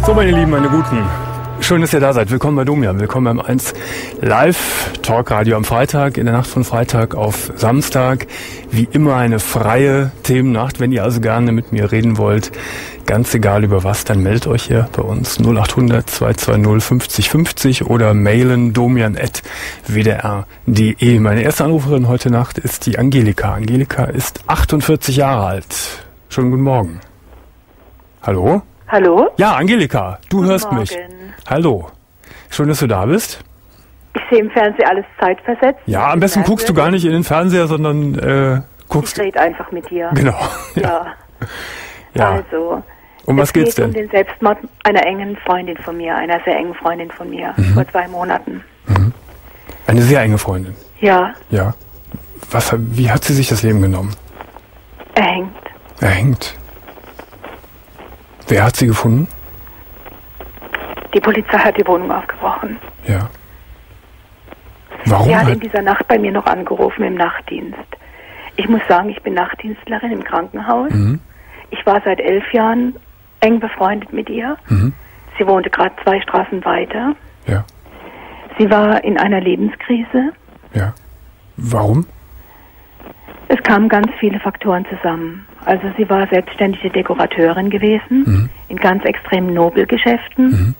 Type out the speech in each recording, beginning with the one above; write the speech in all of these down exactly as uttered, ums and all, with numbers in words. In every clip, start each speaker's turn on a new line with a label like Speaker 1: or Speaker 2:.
Speaker 1: So, meine Lieben, meine Guten, schön, dass ihr da seid. Willkommen bei Domian, willkommen beim eins Live Talkradio am Freitag, in der Nacht von Freitag auf Samstag. Wie immer eine freie Themennacht. Wenn ihr also gerne mit mir reden wollt, ganz egal über was, dann meldet euch hier bei uns null acht hundert zwei zwei null fünfzig fünfzig oder mailen domian at w d r punkt d e. Meine erste Anruferin heute Nacht ist die Angelika. Angelika ist achtundvierzig Jahre alt. Schönen guten Morgen. Hallo?
Speaker 2: Hallo?
Speaker 1: Ja, Angelika, du
Speaker 2: Guten
Speaker 1: hörst
Speaker 2: Morgen.
Speaker 1: mich. Hallo. Schön, dass du da bist.
Speaker 2: Ich sehe im Fernsehen alles zeitversetzt.
Speaker 1: Ja, am besten guckst du gar nicht in den Fernseher, sondern äh, guckst...
Speaker 2: Ich rede einfach mit dir.
Speaker 1: Genau.
Speaker 2: Ja.
Speaker 1: Ja.
Speaker 2: Also,
Speaker 1: Um was
Speaker 2: es
Speaker 1: geht's
Speaker 2: geht
Speaker 1: denn?
Speaker 2: um den Selbstmord einer engen Freundin von mir, einer sehr engen Freundin von mir,
Speaker 1: Mhm.
Speaker 2: vor zwei Monaten.
Speaker 1: Eine sehr enge Freundin.
Speaker 2: Ja,
Speaker 1: Ja. Was, wie hat sie sich das Leben genommen?
Speaker 2: erhängt.
Speaker 1: Erhängt. Wer hat sie gefunden?
Speaker 2: Die Polizei hat die Wohnung aufgebrochen.
Speaker 1: Ja. Warum?
Speaker 2: Sie hat in
Speaker 1: Hat,
Speaker 2: dieser Nacht bei mir noch angerufen im Nachtdienst. Ich muss sagen, ich bin Nachtdienstlerin im Krankenhaus.
Speaker 1: mhm.
Speaker 2: Ich war seit elf Jahren eng befreundet mit ihr.
Speaker 1: Mhm.
Speaker 2: Sie wohnte gerade zwei Straßen weiter.
Speaker 1: Ja.
Speaker 2: Sie war in einer Lebenskrise.
Speaker 1: Ja. Warum?
Speaker 2: Es kamen ganz viele Faktoren zusammen. Also sie war selbstständige Dekorateurin gewesen,
Speaker 1: Mhm.
Speaker 2: in ganz extremen Nobelgeschäften.
Speaker 1: Mhm.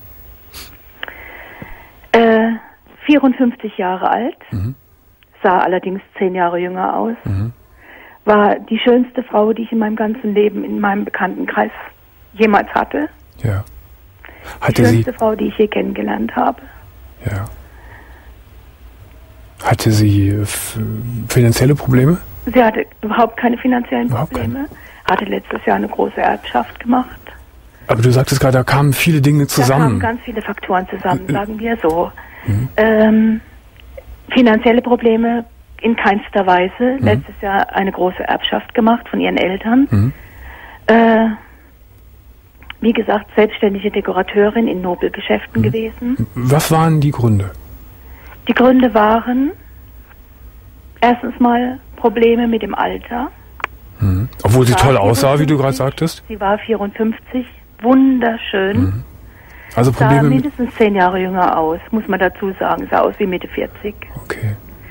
Speaker 2: Äh, vierundfünfzig Jahre alt,
Speaker 1: Mhm.
Speaker 2: sah allerdings zehn Jahre jünger aus.
Speaker 1: Mhm.
Speaker 2: War die schönste Frau, die ich in meinem ganzen Leben, in meinem Bekanntenkreis jemals hatte.
Speaker 1: Ja.
Speaker 2: Die
Speaker 1: Hatte sie...
Speaker 2: schönste Frau, die ich je kennengelernt habe.
Speaker 1: Ja. Hatte sie äh, f- finanzielle Probleme?
Speaker 2: Sie hatte überhaupt keine finanziellen
Speaker 1: Überhaupt
Speaker 2: Probleme. Hatte letztes Jahr eine große Erbschaft gemacht.
Speaker 1: Aber du sagtest gerade, da kamen viele Dinge
Speaker 2: Da
Speaker 1: zusammen.
Speaker 2: kamen ganz viele Faktoren zusammen,
Speaker 1: Äh,
Speaker 2: sagen wir so.
Speaker 1: Mhm.
Speaker 2: Ähm, finanzielle Probleme in keinster Weise.
Speaker 1: Mhm.
Speaker 2: Letztes Jahr eine große Erbschaft gemacht von ihren Eltern.
Speaker 1: Mhm.
Speaker 2: Äh, wie gesagt, selbstständige Dekorateurin in Nobelgeschäften
Speaker 1: Mhm.
Speaker 2: gewesen.
Speaker 1: Was waren die Gründe?
Speaker 2: Die Gründe waren erstens mal Probleme mit dem Alter.
Speaker 1: Mhm. Obwohl sie
Speaker 2: War
Speaker 1: toll aussah, wie du gerade
Speaker 2: vierundfünfzig.
Speaker 1: sagtest.
Speaker 2: Sie war vierundfünfzig, wunderschön.
Speaker 1: Mhm. Also
Speaker 2: Sah
Speaker 1: Probleme mit...
Speaker 2: mindestens zehn Jahre jünger aus, muss man dazu sagen. Sah aus wie Mitte vierzig.
Speaker 1: Okay.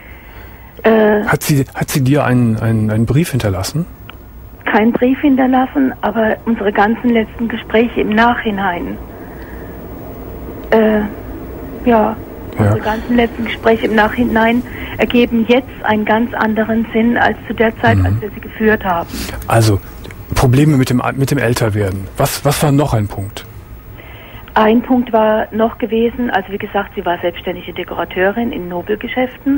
Speaker 2: Äh,
Speaker 1: Hat sie, hat sie dir einen, einen, einen Brief hinterlassen?
Speaker 2: keinen Brief hinterlassen, aber unsere ganzen letzten Gespräche im Nachhinein, äh, ja, unsere ganzen letzten Gespräche im Nachhinein ergeben jetzt einen ganz anderen Sinn als zu der Zeit,
Speaker 1: Mhm.
Speaker 2: als wir sie geführt haben.
Speaker 1: Also, Probleme mit dem, mit dem Älterwerden. Was, was war noch ein Punkt?
Speaker 2: Ein Punkt war noch gewesen, also wie gesagt, sie war selbstständige Dekorateurin in Nobelgeschäften.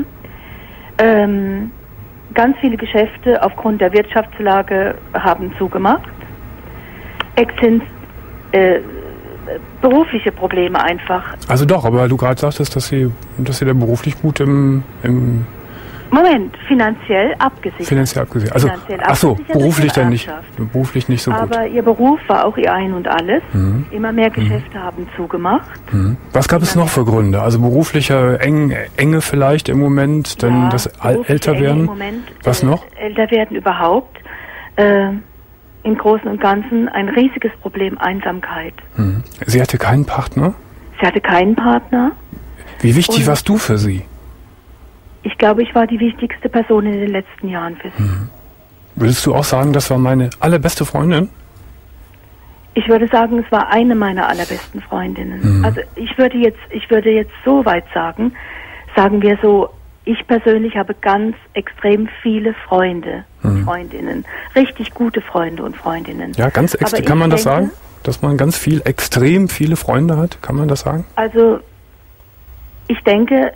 Speaker 2: Ähm, ganz viele Geschäfte aufgrund der Wirtschaftslage haben zugemacht. Exzins, äh, berufliche Probleme einfach.
Speaker 1: Also doch, aber du gerade sagtest, dass sie, dass sie da beruflich gut im, im
Speaker 2: Moment, finanziell abgesichert.
Speaker 1: finanziell abgesehen. Also,
Speaker 2: Finanziell
Speaker 1: ach so,
Speaker 2: abgesichert
Speaker 1: beruflich
Speaker 2: durch ihre
Speaker 1: dann nicht,
Speaker 2: Erbschaft.
Speaker 1: beruflich nicht so gut.
Speaker 2: Aber ihr Beruf war auch ihr Ein und Alles.
Speaker 1: Mhm.
Speaker 2: Immer mehr Geschäfte haben zugemacht.
Speaker 1: Mhm. Was gab es noch für Gründe? Also berufliche Eng, Enge vielleicht im Moment, dann
Speaker 2: Ja,
Speaker 1: das Al
Speaker 2: berufliche
Speaker 1: älter
Speaker 2: Enge
Speaker 1: werden.
Speaker 2: Im Moment,
Speaker 1: Was
Speaker 2: äh,
Speaker 1: noch?
Speaker 2: Älter werden überhaupt. Äh, Im Großen und Ganzen ein riesiges Problem, Einsamkeit.
Speaker 1: Mhm. Sie hatte keinen Partner.
Speaker 2: Sie hatte keinen Partner.
Speaker 1: Wie wichtig
Speaker 2: Und-
Speaker 1: warst du für sie?
Speaker 2: Ich glaube, ich war die wichtigste Person in den letzten Jahren für sie.
Speaker 1: Würdest du auch sagen, das war meine allerbeste Freundin?
Speaker 2: Ich würde sagen, es war eine meiner allerbesten Freundinnen.
Speaker 1: Mhm.
Speaker 2: Also ich würde jetzt, ich würde jetzt so weit sagen, sagen wir so, ich persönlich habe ganz extrem viele Freunde und
Speaker 1: Mhm.
Speaker 2: Freundinnen. Richtig gute Freunde und Freundinnen.
Speaker 1: Ja, ganz
Speaker 2: Aber
Speaker 1: extrem.
Speaker 2: ich
Speaker 1: Kann man das
Speaker 2: denke-
Speaker 1: sagen? Dass man ganz viel, extrem viele Freunde hat? Kann man das sagen?
Speaker 2: Also ich denke,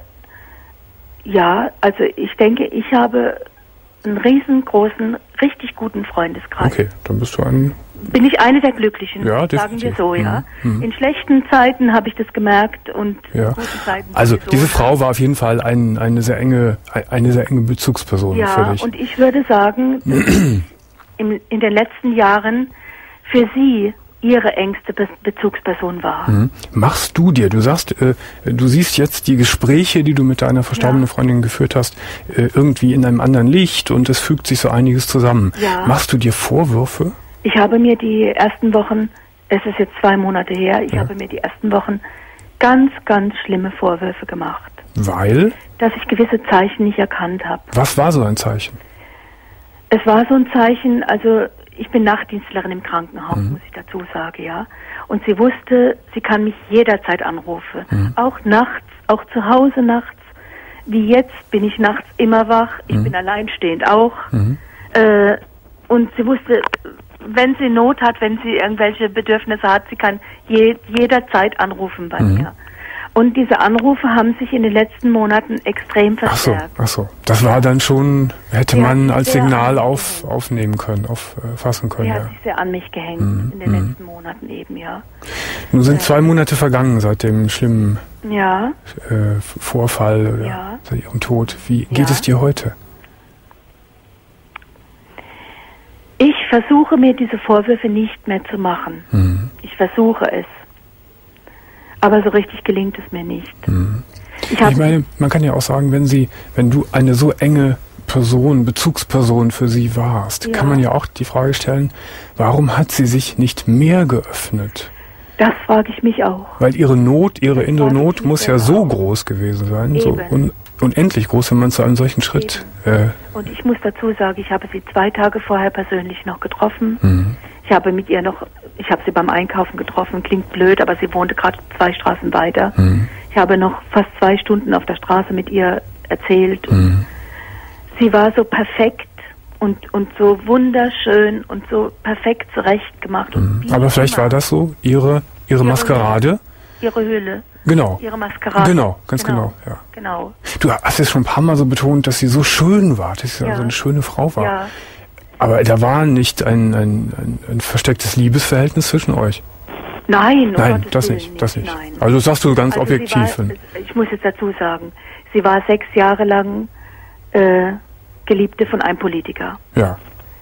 Speaker 2: ja, also ich denke, ich habe einen riesengroßen, richtig guten Freundeskreis.
Speaker 1: Okay, dann bist du ein...
Speaker 2: Bin ich eine der Glücklichen,
Speaker 1: Ja,
Speaker 2: sagen
Speaker 1: definitiv.
Speaker 2: wir so, ja.
Speaker 1: Mhm. Mhm.
Speaker 2: In schlechten Zeiten habe ich das gemerkt und
Speaker 1: Ja.
Speaker 2: in guten Zeiten
Speaker 1: Also
Speaker 2: sowieso.
Speaker 1: diese Frau war auf jeden Fall ein, eine sehr enge, eine sehr enge Bezugsperson für
Speaker 2: Ja,
Speaker 1: dich.
Speaker 2: und ich würde sagen, dass ich im, in den letzten Jahren für sie ihre engste Be Bezugsperson war.
Speaker 1: Mhm. Machst du dir, du sagst, äh, du siehst jetzt die Gespräche, die du mit deiner verstorbenen
Speaker 2: Ja.
Speaker 1: Freundin geführt hast, äh, irgendwie in einem anderen Licht und es fügt sich so einiges zusammen.
Speaker 2: Ja.
Speaker 1: Machst du dir Vorwürfe?
Speaker 2: Ich habe mir die ersten Wochen Es ist jetzt zwei Monate her. Ich
Speaker 1: ja.
Speaker 2: habe mir die ersten Wochen ganz, ganz schlimme Vorwürfe gemacht.
Speaker 1: Weil?
Speaker 2: Dass ich gewisse Zeichen nicht erkannt habe.
Speaker 1: Was war so ein Zeichen?
Speaker 2: Es war so ein Zeichen, also ich bin Nachtdienstlerin im Krankenhaus,
Speaker 1: mhm.
Speaker 2: muss ich dazu sagen, ja. Und sie wusste, sie kann mich jederzeit anrufen. Mhm. Auch nachts, auch zu Hause nachts. Wie jetzt bin ich nachts immer wach. Ich mhm. bin alleinstehend auch. Mhm. Äh, und sie wusste, wenn sie Not hat, wenn sie irgendwelche Bedürfnisse hat, sie kann je, jederzeit anrufen bei mhm. mir. Und diese Anrufe haben sich in den letzten Monaten extrem verstärkt.
Speaker 1: Ach so, ach so. Das war dann schon, hätte ja, man als Signal auf, aufnehmen können, auffassen können.
Speaker 2: Sie
Speaker 1: ja.
Speaker 2: hat sich sehr an mich gehängt mhm. in den mhm. letzten Monaten eben, ja.
Speaker 1: Nun sind äh, zwei Monate vergangen seit dem schlimmen
Speaker 2: ja.
Speaker 1: äh, Vorfall oder
Speaker 2: ja.
Speaker 1: seit ihrem Tod. Wie geht
Speaker 2: ja.
Speaker 1: es dir heute?
Speaker 2: Ich versuche mir diese Vorwürfe nicht mehr zu machen. Mhm. Ich versuche es. Aber so richtig gelingt es mir nicht.
Speaker 1: Mhm. Ich, ich meine, man kann ja auch sagen, wenn sie, wenn du eine so enge Person, Bezugsperson für sie warst, ja. kann man ja auch die Frage stellen, warum hat sie sich nicht mehr geöffnet?
Speaker 2: Das frage ich mich auch.
Speaker 1: Weil ihre Not, ihre innere Not muss ja so groß gewesen sein, Eben. so un unendlich groß, wenn man zu einem solchen Schritt... Äh,
Speaker 2: Und ich muss dazu sagen, ich habe sie zwei Tage vorher persönlich noch getroffen.
Speaker 1: Mhm.
Speaker 2: Ich habe mit ihr noch, ich habe sie beim Einkaufen getroffen, klingt blöd, aber sie wohnte gerade zwei Straßen weiter. Mhm. Ich habe noch fast zwei Stunden auf der Straße mit ihr erzählt. Und mhm. sie war so perfekt und, und so wunderschön und so perfekt zurechtgemacht.
Speaker 1: Mhm. Und aber vielleicht immer. war das so, ihre, ihre, ihre Maskerade?
Speaker 2: Ihre Hülle.
Speaker 1: Genau.
Speaker 2: Ihre Maskerade.
Speaker 1: Genau, ganz genau. genau, ja.
Speaker 2: genau.
Speaker 1: Du hast es schon ein paar Mal so betont, dass sie so schön war, dass sie ja. so eine schöne Frau war. Ja. Aber da war nicht ein, ein, ein, ein verstecktes Liebesverhältnis zwischen euch?
Speaker 2: Nein,
Speaker 1: um Nein, das nicht, nicht, das nicht.
Speaker 2: Nein.
Speaker 1: Also das sagst du ganz
Speaker 2: also
Speaker 1: objektiv.
Speaker 2: War, ich muss jetzt dazu sagen, sie war sechs Jahre lang äh, Geliebte von einem Politiker.
Speaker 1: Ja.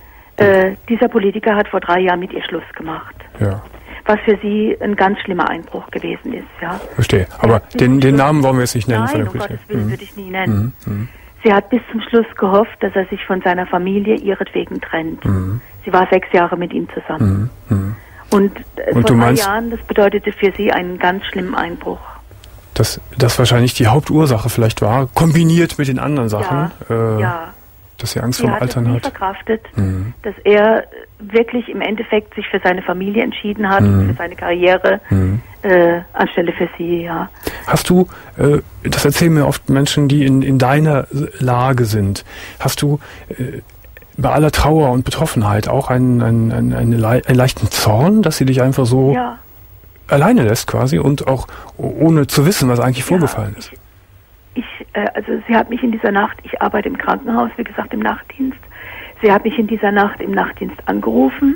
Speaker 2: Äh, dieser Politiker hat vor drei Jahren mit ihr Schluss gemacht.
Speaker 1: Ja.
Speaker 2: Was für sie ein ganz schlimmer Einbruch gewesen ist, ja.
Speaker 1: Verstehe. Aber den, den Namen wollen wir jetzt nicht nennen.
Speaker 2: Nein,
Speaker 1: von der
Speaker 2: um
Speaker 1: Politik.
Speaker 2: Gottes Willen
Speaker 1: mhm.
Speaker 2: würde ich nie nennen.
Speaker 1: Mhm. Mhm.
Speaker 2: Sie hat bis zum Schluss gehofft, dass er sich von seiner Familie ihretwegen trennt.
Speaker 1: Mhm.
Speaker 2: Sie war sechs Jahre mit ihm zusammen.
Speaker 1: Mhm. Mhm.
Speaker 2: Und, äh,
Speaker 1: Und
Speaker 2: vor drei
Speaker 1: meinst,
Speaker 2: Jahren, das bedeutete für sie einen ganz schlimmen Einbruch.
Speaker 1: Dass das wahrscheinlich die Hauptursache vielleicht war, kombiniert mit den anderen Sachen.
Speaker 2: Ja,
Speaker 1: äh,
Speaker 2: ja.
Speaker 1: Dass sie Angst
Speaker 2: sie
Speaker 1: vorm
Speaker 2: hat
Speaker 1: Altern
Speaker 2: es nie
Speaker 1: hat.
Speaker 2: verkraftet,
Speaker 1: mhm.
Speaker 2: dass er wirklich im Endeffekt sich für seine Familie entschieden hat,
Speaker 1: mhm.
Speaker 2: für seine Karriere, mhm. äh, anstelle für sie, ja.
Speaker 1: Hast du, äh, das erzählen mir oft Menschen, die in, in deiner Lage sind, hast du äh, bei aller Trauer und Betroffenheit auch einen, einen, einen, einen, einen leichten Zorn, dass sie dich einfach so
Speaker 2: ja.
Speaker 1: alleine lässt quasi und auch ohne zu wissen, was eigentlich ja, vorgefallen ist?
Speaker 2: Ich, ich, äh, also sie hat mich in dieser Nacht, ich arbeite im Krankenhaus, wie gesagt im Nachtdienst, sie hat mich in dieser Nacht im Nachtdienst angerufen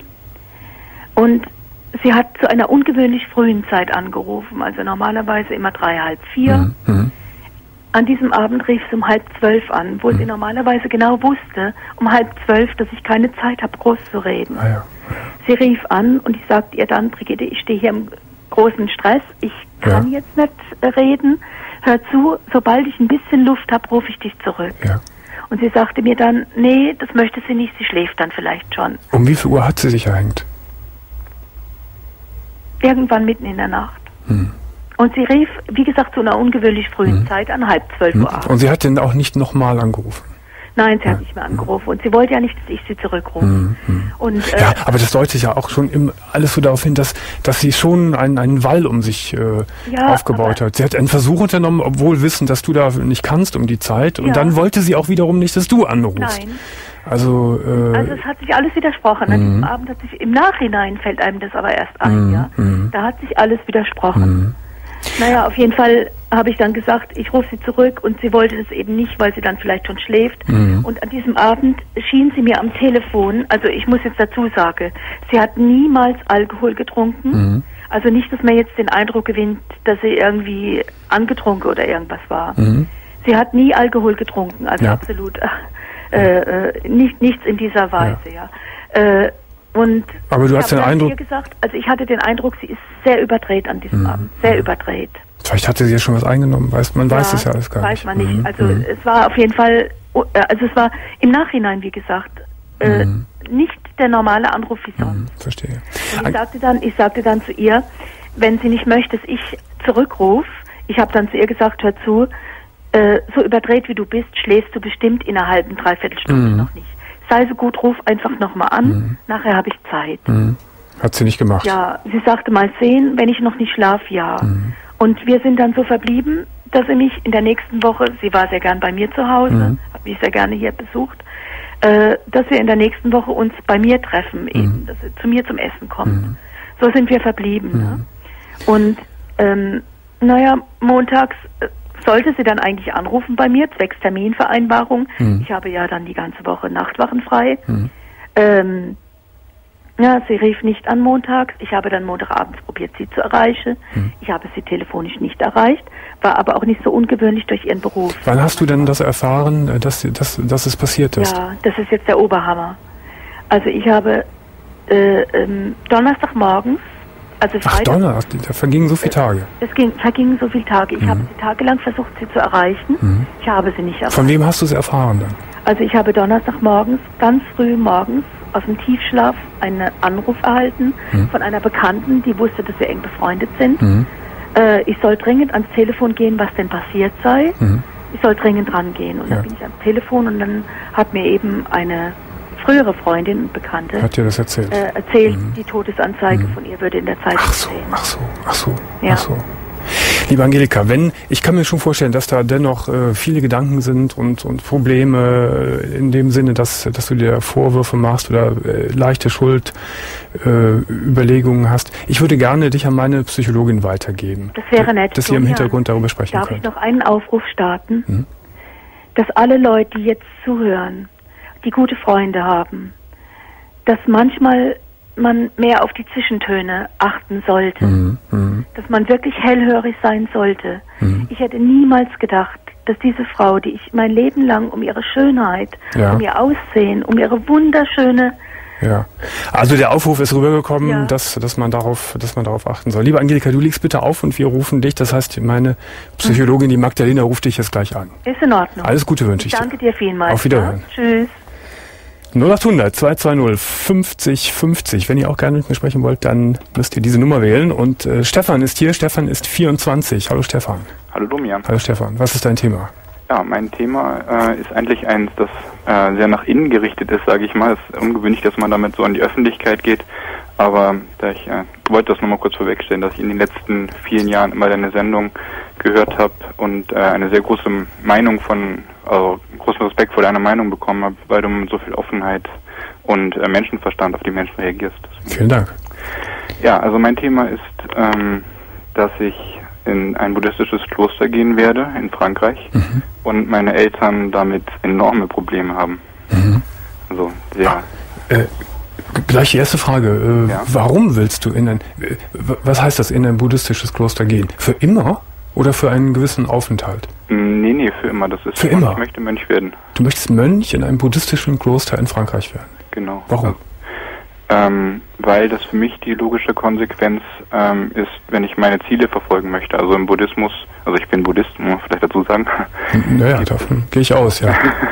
Speaker 2: und sie hat zu einer ungewöhnlich frühen Zeit angerufen, also normalerweise immer drei, halb vier.
Speaker 1: Mhm.
Speaker 2: An diesem Abend rief sie um halb zwölf an, wo mhm. sie normalerweise genau wusste, um halb zwölf, dass ich keine Zeit habe, groß zu reden.
Speaker 1: Ah, ja.
Speaker 2: Sie rief an und ich sagte ihr dann, Brigitte, ich stehe hier im großen Stress, ich kann ja. jetzt nicht reden, hör zu, sobald ich ein bisschen Luft habe, rufe ich dich zurück.
Speaker 1: Ja.
Speaker 2: Und sie sagte mir dann, nee, das möchte sie nicht, sie schläft dann vielleicht schon.
Speaker 1: Um wie viel Uhr hat sie sich erhängt?
Speaker 2: Irgendwann mitten in der Nacht.
Speaker 1: Hm.
Speaker 2: Und sie rief, wie gesagt, zu einer ungewöhnlich frühen hm. Zeit an halb zwölf
Speaker 1: hm.
Speaker 2: Uhr abends.
Speaker 1: Und sie hat denn auch nicht nochmal angerufen?
Speaker 2: Nein, sie
Speaker 1: ja.
Speaker 2: hat nicht mehr angerufen. Und sie wollte ja nicht, dass ich sie zurückrufe.
Speaker 1: Hm. Hm.
Speaker 2: Und, äh,
Speaker 1: ja, aber das deutet ja auch schon im, alles so darauf hin, dass, dass sie schon einen, einen Wall um sich äh,
Speaker 2: ja,
Speaker 1: aufgebaut hat. Sie hat einen Versuch unternommen, obwohl wissen, dass du da nicht kannst um die Zeit. Und
Speaker 2: ja.
Speaker 1: dann wollte sie auch wiederum nicht, dass du anrufst.
Speaker 2: Nein.
Speaker 1: Also, äh,
Speaker 2: also es hat sich alles widersprochen. An diesem Abend hat sich, im Nachhinein fällt einem das aber erst ein,
Speaker 1: mm,
Speaker 2: ja.
Speaker 1: Mm.
Speaker 2: Da hat sich alles widersprochen.
Speaker 1: Mm.
Speaker 2: Naja, auf jeden Fall habe ich dann gesagt, ich rufe sie zurück und sie wollte das eben nicht, weil sie dann vielleicht schon schläft.
Speaker 1: Mm.
Speaker 2: Und an diesem Abend schien sie mir am Telefon, also ich muss jetzt dazu sagen, sie hat niemals Alkohol getrunken. Mm. Also nicht, dass man jetzt den Eindruck gewinnt, dass sie irgendwie angetrunken oder irgendwas war.
Speaker 1: Mm.
Speaker 2: Sie hat nie Alkohol getrunken, also
Speaker 1: ja.
Speaker 2: absolut äh, äh, nicht, nichts in dieser Weise, ja. ja. Äh, Und
Speaker 1: aber du hast den Eindruck,
Speaker 2: ihr gesagt, also ich hatte den Eindruck, sie ist sehr überdreht an diesem
Speaker 1: mhm.
Speaker 2: Abend, sehr überdreht.
Speaker 1: Vielleicht hatte sie ja schon was eingenommen, weiß, man
Speaker 2: ja,
Speaker 1: weiß es ja alles gar
Speaker 2: weiß
Speaker 1: nicht.
Speaker 2: Weiß man nicht.
Speaker 1: Mhm.
Speaker 2: Also
Speaker 1: mhm.
Speaker 2: es war auf jeden Fall, also es war im Nachhinein, wie gesagt, äh,
Speaker 1: mhm.
Speaker 2: nicht der normale Anruf wie sonst.
Speaker 1: Mhm, verstehe.
Speaker 2: Und ich sagte dann, ich sagte dann zu ihr, wenn sie nicht möchte, dass ich zurückrufe, ich habe dann zu ihr gesagt, hör zu, äh, so überdreht wie du bist, schläfst du bestimmt in einer halben, dreiviertel Stunde mhm. noch nicht. Sei so gut, ruf einfach nochmal an, mhm. nachher habe ich Zeit.
Speaker 1: Mhm. Hat sie nicht gemacht?
Speaker 2: Ja, sie sagte, mal sehen, wenn ich noch nicht schlafe, ja. Mhm. Und wir sind dann so verblieben, dass sie mich in der nächsten Woche, sie war sehr gern bei mir zu Hause, mhm. hat mich sehr gerne hier besucht, äh, dass wir in der nächsten Woche uns bei mir treffen, eben, mhm. dass sie zu mir zum Essen kommt. Mhm. So sind wir verblieben. Mhm. Ne? Und ähm, naja, montags äh, sollte sie dann eigentlich anrufen bei mir, zwecks Terminvereinbarung. Mhm. Ich habe ja dann die ganze Woche Nachtwachen frei. Mhm. Ähm, ja, sie rief nicht an montags. Ich habe dann Montagabends probiert, sie zu erreichen. Mhm. Ich habe sie telefonisch nicht erreicht, war aber auch nicht so ungewöhnlich durch ihren Beruf.
Speaker 1: Wann hast du denn das erfahren, dass, dass, dass es passiert ist?
Speaker 2: Ja, das ist jetzt der Oberhammer. Also ich habe äh, ähm, Donnerstagmorgens, also Freitag...
Speaker 1: Ach, Donnerstag, da vergingen so viele Tage.
Speaker 2: Es ging, vergingen so viele Tage. Ich mhm. habe sie tagelang versucht, sie zu erreichen. Mhm. Ich habe sie nicht erreicht.
Speaker 1: Von wem hast du es erfahren dann?
Speaker 2: Also ich habe Donnerstagmorgens, ganz früh morgens, aus dem Tiefschlaf einen Anruf erhalten mhm. von einer Bekannten, die wusste, dass wir eng befreundet sind. Mhm. Äh, ich soll dringend ans Telefon gehen, was denn passiert sei. Mhm. Ich soll dringend rangehen. Und ja. dann bin ich ans Telefon und dann hat mir eben eine frühere Freundin und Bekannte
Speaker 1: hat dir das erzählt,
Speaker 2: äh, erzählt
Speaker 1: mhm.
Speaker 2: die Todesanzeige mhm. von ihr würde in der Zeitung
Speaker 1: ach so,
Speaker 2: stehen.
Speaker 1: Ach so, ach so,
Speaker 2: ja.
Speaker 1: ach so. Liebe Angelika, wenn, ich kann mir schon vorstellen, dass da dennoch äh, viele Gedanken sind und, und Probleme äh, in dem Sinne, dass, dass du dir Vorwürfe machst oder äh, leichte Schuld, äh, Überlegungen hast. Ich würde gerne dich an meine Psychologin weitergeben.
Speaker 2: Das wäre nett.
Speaker 1: Dass ihr im Hintergrund darüber sprechen
Speaker 2: Darf
Speaker 1: könnt.
Speaker 2: Darf ich noch einen Aufruf starten?
Speaker 1: Hm?
Speaker 2: Dass alle Leute, die jetzt zuhören, die gute Freunde haben, dass manchmal man mehr auf die Zwischentöne achten sollte,
Speaker 1: mhm, mh.
Speaker 2: dass man wirklich hellhörig sein sollte. Mhm. Ich hätte niemals gedacht, dass diese Frau, die ich mein Leben lang um ihre Schönheit,
Speaker 1: ja.
Speaker 2: um ihr Aussehen, um ihre wunderschöne...
Speaker 1: Ja, also der Aufruf ist rübergekommen,
Speaker 2: ja.
Speaker 1: dass, dass man darauf, dass man darauf achten soll. Liebe Angelika, du legst bitte auf und wir rufen dich. Das heißt, meine Psychologin, die Magdalena, ruft dich jetzt gleich an.
Speaker 2: Ist in Ordnung.
Speaker 1: Alles Gute wünsche ich dir.
Speaker 2: Danke dir vielmals.
Speaker 1: Auf Wiederhören.
Speaker 2: Ja? Tschüss.
Speaker 1: null achthundert zwei zwei null fünfzig fünfzig. Wenn ihr auch gerne mit mir sprechen wollt, dann müsst ihr diese Nummer wählen. Und äh, Stefan ist hier. Stefan ist vierundzwanzig. Hallo Stefan.
Speaker 3: Hallo Domian.
Speaker 1: Hallo Stefan. Was ist dein Thema?
Speaker 3: Ja, mein Thema äh, ist eigentlich eins, das äh, sehr nach innen gerichtet ist, sage ich mal. Es ist ungewöhnlich, dass man damit so an die Öffentlichkeit geht. Aber da ich äh, wollte das nochmal kurz vorwegstellen, dass ich in den letzten vielen Jahren immer deine Sendung gehört habe und äh, eine sehr große Meinung von, also großen Respekt vor deiner Meinung bekommen habe, weil du mit so viel Offenheit und äh, Menschenverstand auf die Menschen reagierst. Deswegen.
Speaker 1: Vielen Dank.
Speaker 3: Ja, also mein Thema ist, ähm, dass ich in ein buddhistisches Kloster gehen werde in Frankreich mhm. und meine Eltern damit enorme Probleme haben. Mhm. Also sehr.
Speaker 1: Ah, äh, gleich die erste Frage. Äh, ja. Warum willst du in ein, äh, was heißt das, in ein buddhistisches Kloster gehen? Für immer oder für einen gewissen Aufenthalt?
Speaker 3: Nee, nee, für immer. Das ist
Speaker 1: für immer.
Speaker 3: Ich möchte Mönch werden.
Speaker 1: Du möchtest Mönch in einem buddhistischen Kloster in Frankreich werden?
Speaker 3: Genau.
Speaker 1: Warum?
Speaker 3: Also, Ähm, weil das für mich die logische Konsequenz ähm, ist, wenn ich meine Ziele verfolgen möchte. Also im Buddhismus, also ich bin Buddhist, muss man vielleicht dazu sagen.
Speaker 1: Naja, davon gehe ich aus, ja.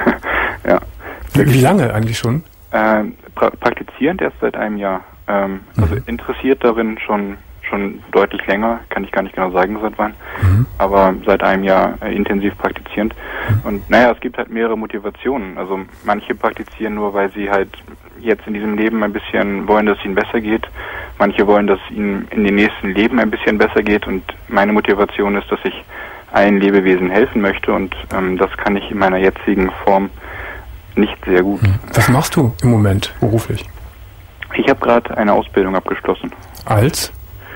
Speaker 3: ja.
Speaker 1: Wie, wie lange eigentlich schon?
Speaker 3: Ähm, pra praktizierend erst seit einem Jahr. Ähm, mhm. Also interessiert darin schon schon deutlich länger, kann ich gar nicht genau sagen, seit wann, mhm. aber seit einem Jahr äh, intensiv praktizierend. Mhm. Und naja, es gibt halt mehrere Motivationen. Also manche praktizieren nur, weil sie halt jetzt in diesem Leben ein bisschen wollen, dass es ihnen besser geht. Manche wollen, dass es ihnen in den nächsten Leben ein bisschen besser geht. Und meine Motivation ist, dass ich allen Lebewesen helfen möchte. Und ähm, das kann ich in meiner jetzigen Form nicht sehr gut.
Speaker 1: Was machst du im Moment beruflich?
Speaker 3: Ich habe gerade eine Ausbildung abgeschlossen.
Speaker 1: Als?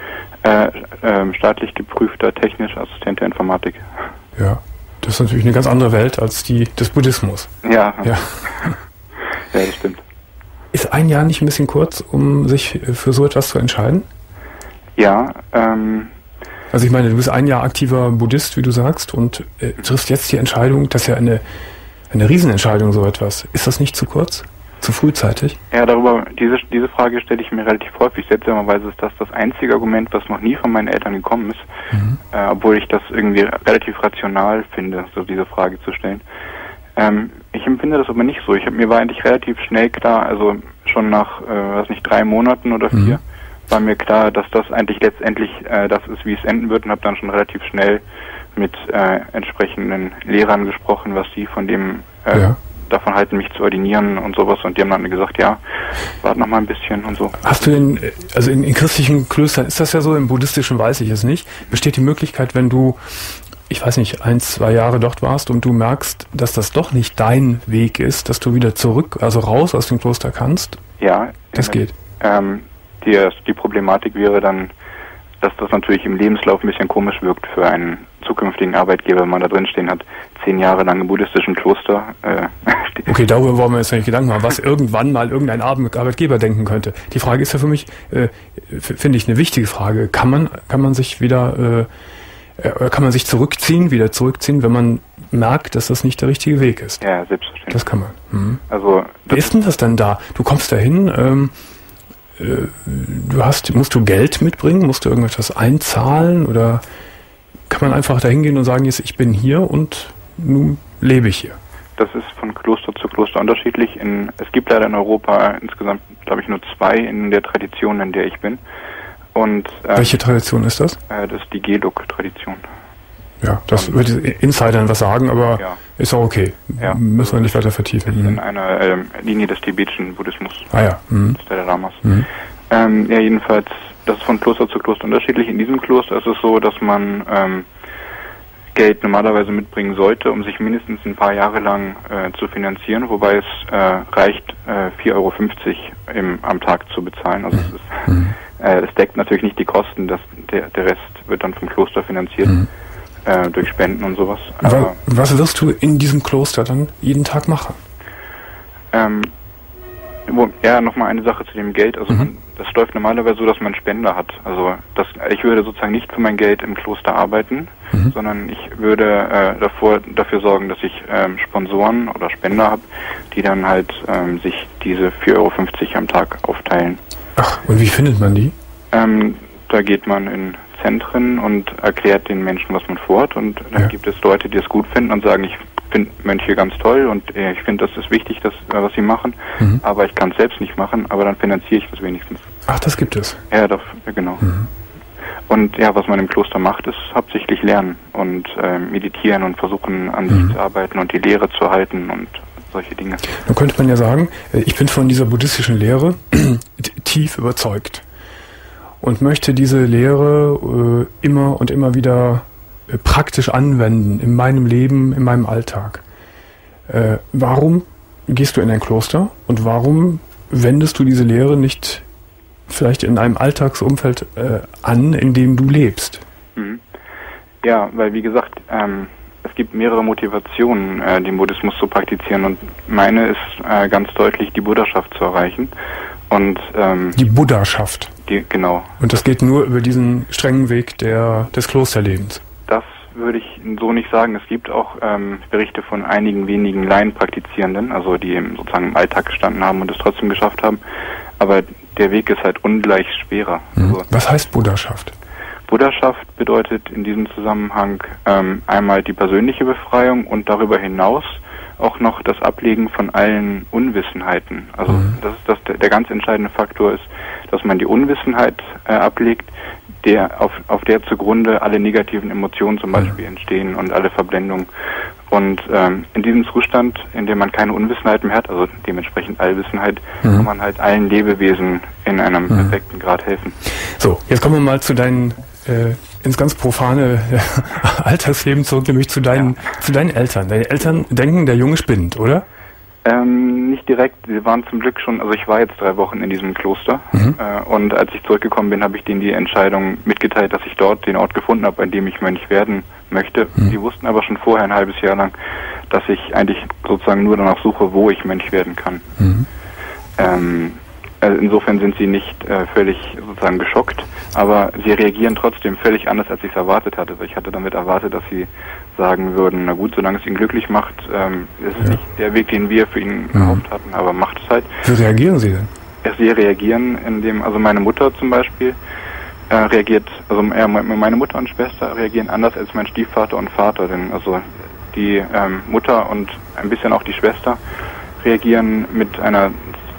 Speaker 3: Äh, äh, staatlich geprüfter technischer Assistent der Informatik.
Speaker 1: Ja, das ist natürlich eine ganz andere Welt als die des Buddhismus.
Speaker 3: Ja.
Speaker 1: Ja,
Speaker 3: ja, das stimmt.
Speaker 1: Ist ein Jahr nicht ein bisschen kurz, um sich für so etwas zu entscheiden?
Speaker 3: Ja. Ähm,
Speaker 1: also ich meine, du bist ein Jahr aktiver Buddhist, wie du sagst, und äh, triffst jetzt die Entscheidung, das ist ja eine, eine Riesenentscheidung, so etwas. Ist das nicht zu kurz? Zu frühzeitig?
Speaker 3: Ja, darüber, diese, diese Frage stelle ich mir relativ häufig. Seltsamerweise ist das das einzige Argument, was noch nie von meinen Eltern gekommen ist, mhm. äh, obwohl ich das irgendwie relativ rational finde, so diese Frage zu stellen. Ähm, ich empfinde das aber nicht so. Ich hab, mir war eigentlich relativ schnell klar, also schon nach, äh, weiß nicht, drei Monaten oder vier, mhm. war mir klar, dass das eigentlich letztendlich äh, das ist, wie es enden wird, und habe dann schon relativ schnell mit äh, entsprechenden Lehrern gesprochen, was die von dem äh, ja. davon halten, mich zu ordinieren und sowas, und die haben dann gesagt, ja, warte noch mal ein bisschen und so.
Speaker 1: Hast du denn, also in, in christlichen Klöstern ist das ja so, im buddhistischen weiß ich es nicht, besteht die Möglichkeit, wenn du, ich weiß nicht, ein, zwei Jahre dort warst und du merkst, dass das doch nicht dein Weg ist, dass du wieder zurück, also raus aus dem Kloster kannst?
Speaker 3: Ja.
Speaker 1: Das geht.
Speaker 3: Ähm, die, die Problematik wäre dann, dass das natürlich im Lebenslauf ein bisschen komisch wirkt für einen zukünftigen Arbeitgeber, wenn man da drin stehen hat, zehn Jahre lang im buddhistischen Kloster. Äh,
Speaker 1: okay, darüber wollen wir jetzt nicht Gedanken machen, was irgendwann mal irgendein Arbeitgeber denken könnte. Die Frage ist ja für mich, äh, finde ich, eine wichtige Frage. Kann man, kann man sich wieder, äh, kann man sich zurückziehen, wieder zurückziehen, wenn man merkt, dass das nicht der richtige Weg ist?
Speaker 3: Ja, selbstverständlich.
Speaker 1: Das kann man. Mhm.
Speaker 3: Also,
Speaker 1: wie ist denn das denn da? Du kommst dahin, ähm, du hast, musst du Geld mitbringen, musst du irgendetwas einzahlen, oder kann man einfach dahin gehen und sagen, jetzt ich bin hier und nun lebe ich hier?
Speaker 3: Das ist von Kloster zu Kloster unterschiedlich. In, es gibt leider in Europa insgesamt, glaube ich, nur zwei in der Tradition, in der ich bin. Und ähm,
Speaker 1: welche Tradition ist das?
Speaker 3: Äh, das ist die Gelug-Tradition.
Speaker 1: Ja, das würde Insidern was sagen, aber ja. Ist auch okay.
Speaker 3: Ja.
Speaker 1: Müssen wir nicht weiter vertiefen.
Speaker 3: Ist in einer ähm, Linie des tibetischen Buddhismus.
Speaker 1: Ah ja. Mhm.
Speaker 3: Des Dalai Lamas.
Speaker 1: Mhm.
Speaker 3: Ähm, ja, jedenfalls, das ist von Kloster zu Kloster unterschiedlich. In diesem Kloster ist es so, dass man ähm, Geld normalerweise mitbringen sollte, um sich mindestens ein paar Jahre lang äh, zu finanzieren, wobei es äh, reicht, äh, vier Euro fünfzig im, am Tag zu bezahlen. Also mhm. es, ist,
Speaker 1: mhm.
Speaker 3: äh, es deckt natürlich nicht die Kosten, das, der, der Rest wird dann vom Kloster finanziert. Mhm. Äh, durch Spenden und sowas.
Speaker 1: Aber was wirst du in diesem Kloster dann jeden Tag machen?
Speaker 3: Ähm, wo, ja, nochmal eine Sache zu dem Geld. Also mhm. man, das läuft normalerweise so, dass man Spender hat. Also das, ich würde sozusagen nicht für mein Geld im Kloster arbeiten, mhm. sondern ich würde äh, davor, dafür sorgen, dass ich ähm, Sponsoren oder Spender habe, die dann halt ähm, sich diese vier Euro fünfzig am Tag aufteilen.
Speaker 1: Ach, und wie findet man die?
Speaker 3: Ähm, da geht man in Zentren und erklärt den Menschen, was man vorhat, und dann ja. gibt es Leute, die es gut finden und sagen, ich finde Mönche ganz toll und äh, ich finde, das ist wichtig, das, äh, was sie machen, mhm. aber ich kann es selbst nicht machen, aber dann finanziere ich das wenigstens.
Speaker 1: Ach, das gibt es?
Speaker 3: Ja, das, genau. Mhm. Und ja, was man im Kloster macht, ist hauptsächlich lernen und äh, meditieren und versuchen, an sich mhm. zu arbeiten und die Lehre zu halten und solche Dinge.
Speaker 1: Nun könnte man ja sagen, ich bin von dieser buddhistischen Lehre tief überzeugt und möchte diese Lehre äh, immer und immer wieder äh, praktisch anwenden in meinem Leben, in meinem Alltag. Äh, warum gehst du in ein Kloster und warum wendest du diese Lehre nicht vielleicht in einem Alltagsumfeld äh, an, in dem du lebst?
Speaker 3: Mhm. Ja, weil wie gesagt, ähm, es gibt mehrere Motivationen, äh, den Buddhismus zu praktizieren, und meine ist äh, ganz deutlich, die Buddhaschaft zu erreichen. Und, ähm,
Speaker 1: die Buddhaschaft?
Speaker 3: Die, genau.
Speaker 1: Und das geht nur über diesen strengen Weg der, des Klosterlebens?
Speaker 3: Das würde ich so nicht sagen. Es gibt auch ähm, Berichte von einigen wenigen Laienpraktizierenden, also die im, sozusagen im Alltag gestanden haben und es trotzdem geschafft haben. Aber der Weg ist halt ungleich schwerer.
Speaker 1: Mhm.
Speaker 3: Also,
Speaker 1: was heißt Buddhaschaft?
Speaker 3: Buddhaschaft bedeutet in diesem Zusammenhang ähm, einmal die persönliche Befreiung und darüber hinaus auch noch das Ablegen von allen Unwissenheiten. Also mhm. das ist das, der, der ganz entscheidende Faktor ist, dass man die Unwissenheit äh, ablegt, der auf, auf der zugrunde alle negativen Emotionen zum Beispiel mhm. entstehen und alle Verblendungen. Und ähm, in diesem Zustand, in dem man keine Unwissenheit mehr hat, also dementsprechend Allwissenheit, mhm. kann man halt allen Lebewesen in einem mhm. perfekten Grad helfen.
Speaker 1: So, jetzt kommen wir mal zu deinen äh, ins ganz profane äh, Alltagsleben zurück, nämlich zu deinen, ja. zu deinen Eltern. Deine Eltern denken, der Junge spinnt, oder?
Speaker 3: Ähm, nicht direkt. Sie waren zum Glück schon, also ich war jetzt drei Wochen in diesem Kloster mhm. äh, und als ich zurückgekommen bin, habe ich denen die Entscheidung mitgeteilt, dass ich dort den Ort gefunden habe, an dem ich Mönch werden möchte. Mhm. Sie wussten aber schon vorher ein halbes Jahr lang, dass ich eigentlich sozusagen nur danach suche, wo ich Mönch werden kann. Mhm. Ähm, also insofern sind sie nicht äh, völlig sozusagen geschockt, aber sie reagieren trotzdem völlig anders, als ich es erwartet hatte. Also ich hatte damit erwartet, dass sie sagen würden, na gut, solange es ihn glücklich macht, ähm, ist es ja. nicht der Weg, den wir für ihn mhm. gehofft hatten, aber macht es halt.
Speaker 1: Wie reagieren sie denn?
Speaker 3: Ja, sie reagieren, indem, also meine Mutter zum Beispiel äh, reagiert, also äh, meine Mutter und Schwester reagieren anders als mein Stiefvater und Vater, denn also die ähm, Mutter und ein bisschen auch die Schwester reagieren mit einer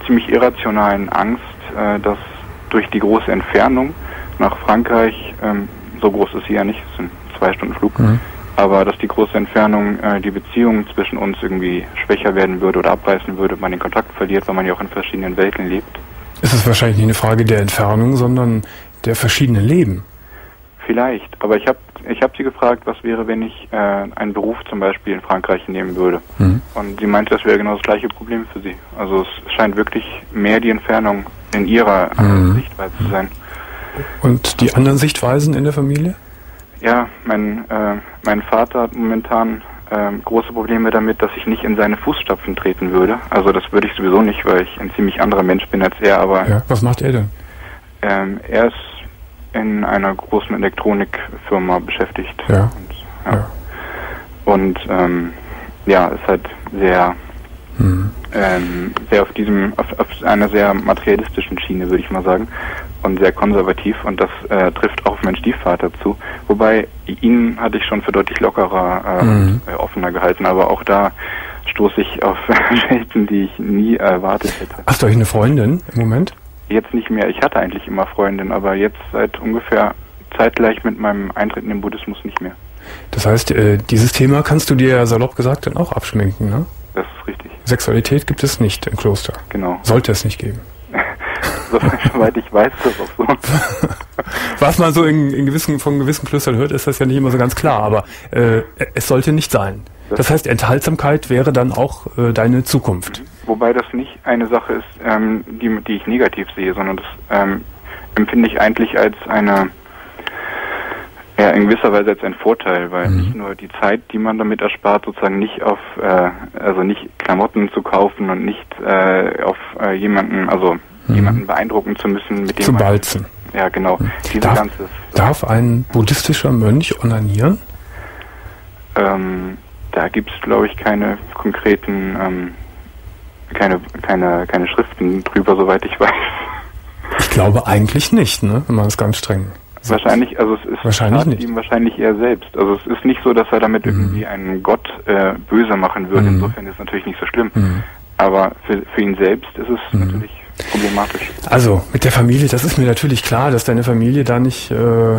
Speaker 3: ziemlich irrationalen Angst, äh, dass durch die große Entfernung nach Frankreich, ähm, so groß ist sie ja nicht, es sind zwei Stunden Flug, mhm. aber dass die große Entfernung äh, die Beziehung zwischen uns irgendwie schwächer werden würde oder abreißen würde, man den Kontakt verliert, weil man ja auch in verschiedenen Welten lebt.
Speaker 1: Es ist wahrscheinlich nicht eine Frage der Entfernung, sondern der verschiedenen Leben.
Speaker 3: Vielleicht, aber ich habe ich hab sie gefragt, was wäre, wenn ich äh, einen Beruf zum Beispiel in Frankreich nehmen würde. Mhm. Und sie meinte, das wäre genau das gleiche Problem für sie. Also es scheint wirklich mehr die Entfernung in ihrer mhm. Sichtweise zu sein.
Speaker 1: Und die anderen Sichtweisen in der Familie?
Speaker 3: Ja, mein, äh, mein Vater hat momentan äh, große Probleme damit, dass ich nicht in seine Fußstapfen treten würde. Also das würde ich sowieso nicht, weil ich ein ziemlich anderer Mensch bin als er. Aber
Speaker 1: ja, was macht er denn?
Speaker 3: Ähm, er ist in einer großen Elektronikfirma beschäftigt.
Speaker 1: Ja.
Speaker 3: Und, ja. ja. Und ähm, ja, ist halt sehr, mhm. ähm, sehr auf diesem, auf, auf einer sehr materialistischen Schiene, würde ich mal sagen, und sehr konservativ. Und das äh, trifft auch auf meinen Stiefvater zu. Wobei ihn hatte ich schon für deutlich lockerer, äh, mhm. äh, offener gehalten, aber auch da stoße ich auf Welten, die ich nie erwartet hätte.
Speaker 1: Hast du eigentlich eine Freundin im Moment?
Speaker 3: Jetzt nicht mehr. Ich hatte eigentlich immer Freundin, aber jetzt seit ungefähr zeitgleich mit meinem Eintritt in den Buddhismus nicht mehr.
Speaker 1: Das heißt, äh, dieses Thema kannst du dir salopp gesagt dann auch abschminken, ne?
Speaker 3: Das ist richtig.
Speaker 1: Sexualität gibt es nicht im Kloster.
Speaker 3: Genau.
Speaker 1: Sollte es nicht geben.
Speaker 3: Soweit ich weiß, ist das auch so.
Speaker 1: Was man so in, in gewissen, von gewissen Klöstern hört, ist das ja nicht immer so ganz klar, aber äh, es sollte nicht sein. Das heißt, Enthaltsamkeit wäre dann auch äh, deine Zukunft.
Speaker 3: Wobei das nicht eine Sache ist, ähm, die, die ich negativ sehe, sondern das ähm, empfinde ich eigentlich als eine, ja, in gewisser Weise als ein Vorteil, weil mhm. nicht nur die Zeit, die man damit erspart, sozusagen nicht auf, äh, also nicht Klamotten zu kaufen und nicht äh, auf äh, jemanden, also mhm. jemanden beeindrucken zu müssen, mit dem
Speaker 1: zu
Speaker 3: man,
Speaker 1: balzen.
Speaker 3: Ja, genau.
Speaker 1: Mhm. Darf, ganze, darf ein buddhistischer Mönch onanieren?
Speaker 3: Ähm, da gibt es, glaube ich, keine konkreten, ähm, keine, keine, keine Schriften drüber, soweit ich weiß.
Speaker 1: Ich glaube eigentlich nicht, ne, wenn man es ganz streng sagt.
Speaker 3: Wahrscheinlich, also es ist
Speaker 1: wahrscheinlich nicht.
Speaker 3: ihm wahrscheinlich eher selbst. Also es ist nicht so, dass er damit mhm. irgendwie einen Gott äh, böse machen würde. Mhm. Insofern ist es natürlich nicht so schlimm. Mhm. Aber für, für ihn selbst ist es mhm. natürlich problematisch.
Speaker 1: Also mit der Familie, das ist mir natürlich klar, dass deine Familie da nicht äh, mhm.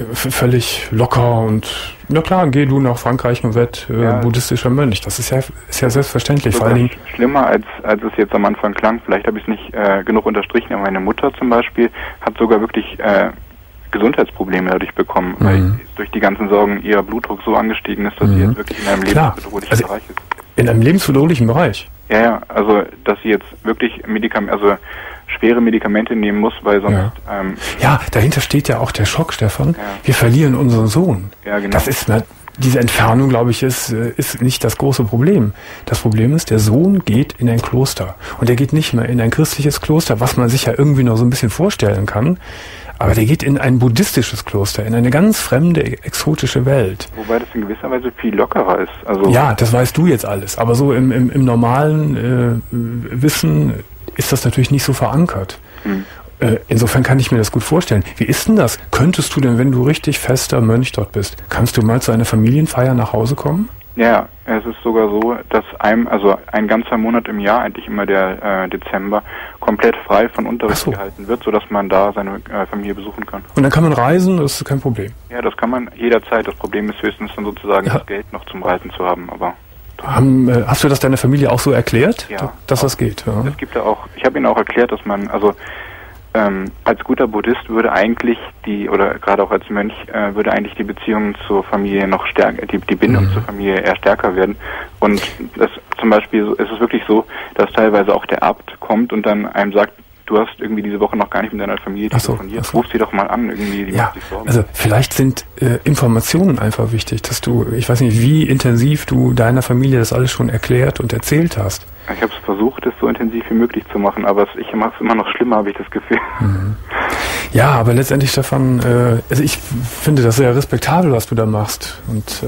Speaker 1: völlig locker und na klar, geh du nach Frankreich und werd äh, ja, buddhistischer Mönch. Das ist ja ist ja selbstverständlich. Vor allen Dingen
Speaker 3: schlimmer als als es jetzt am Anfang klang. Vielleicht habe ich es nicht äh, genug unterstrichen. Aber meine Mutter zum Beispiel hat sogar wirklich äh, Gesundheitsprobleme dadurch bekommen, mhm. weil durch die ganzen Sorgen ihr Blutdruck so angestiegen ist, dass mhm. sie jetzt wirklich in einem lebensbedrohlichen also Bereich ist.
Speaker 1: In einem lebensbedrohlichen Bereich?
Speaker 3: Ja, ja, also dass sie jetzt wirklich Medikamente, also schwere Medikamente nehmen muss, weil sonst...
Speaker 1: Ja,
Speaker 3: ähm,
Speaker 1: ja, dahinter steht ja auch der Schock, Stefan. Ja. Wir verlieren unseren Sohn.
Speaker 3: Ja, genau.
Speaker 1: Das ist, diese Entfernung, glaube ich, ist, ist nicht das große Problem. Das Problem ist, der Sohn geht in ein Kloster. Und er geht nicht mehr in ein christliches Kloster, was man sich ja irgendwie noch so ein bisschen vorstellen kann. Aber der geht in ein buddhistisches Kloster, in eine ganz fremde, exotische Welt.
Speaker 3: Wobei das in gewisser Weise viel lockerer ist. Also
Speaker 1: ja, das weißt du jetzt alles. Aber so im, im, im normalen äh, Wissen ist das natürlich nicht so verankert. Hm. Äh, insofern kann ich mir das gut vorstellen. Wie ist denn das? Könntest du denn, wenn du richtig fester Mönch dort bist, kannst du mal zu einer Familienfeier nach Hause kommen?
Speaker 3: Ja, es ist sogar so, dass einem, also ein ganzer Monat im Jahr, eigentlich immer der äh, Dezember, komplett frei von Unterricht so. gehalten wird, sodass man da seine äh, Familie besuchen kann.
Speaker 1: Und dann kann man reisen, das ist kein Problem?
Speaker 3: Ja, das kann man jederzeit. Das Problem ist höchstens dann sozusagen, ja. das Geld noch zum Reisen zu haben, aber...
Speaker 1: Haben, äh, hast du das deiner Familie auch so erklärt,
Speaker 3: ja,
Speaker 1: dass auch, das geht? Ja.
Speaker 3: Es gibt ja auch, ich habe ihnen auch erklärt, dass man, also ähm, als guter Buddhist würde eigentlich die, oder gerade auch als Mönch, äh, würde eigentlich die Beziehung zur Familie noch stärker, die, die Bindung mhm. zur Familie eher stärker werden. Und das zum Beispiel ist es wirklich so, dass teilweise auch der Abt kommt und dann einem sagt, du hast irgendwie diese Woche noch gar nicht mit deiner Familie telefoniert, so, so. Ruf sie doch mal an, irgendwie, die
Speaker 1: ja,
Speaker 3: macht sich Sorgen.
Speaker 1: Also vielleicht sind äh, Informationen einfach wichtig, dass du, ich weiß nicht, wie intensiv du deiner Familie das alles schon erklärt und erzählt hast.
Speaker 3: Ich habe es versucht, es so intensiv wie möglich zu machen, aber es, ich mache es immer noch schlimmer, habe ich das Gefühl.
Speaker 1: Mhm. Ja, aber letztendlich, Stefan, äh, also ich finde das sehr respektabel, was du da machst. Und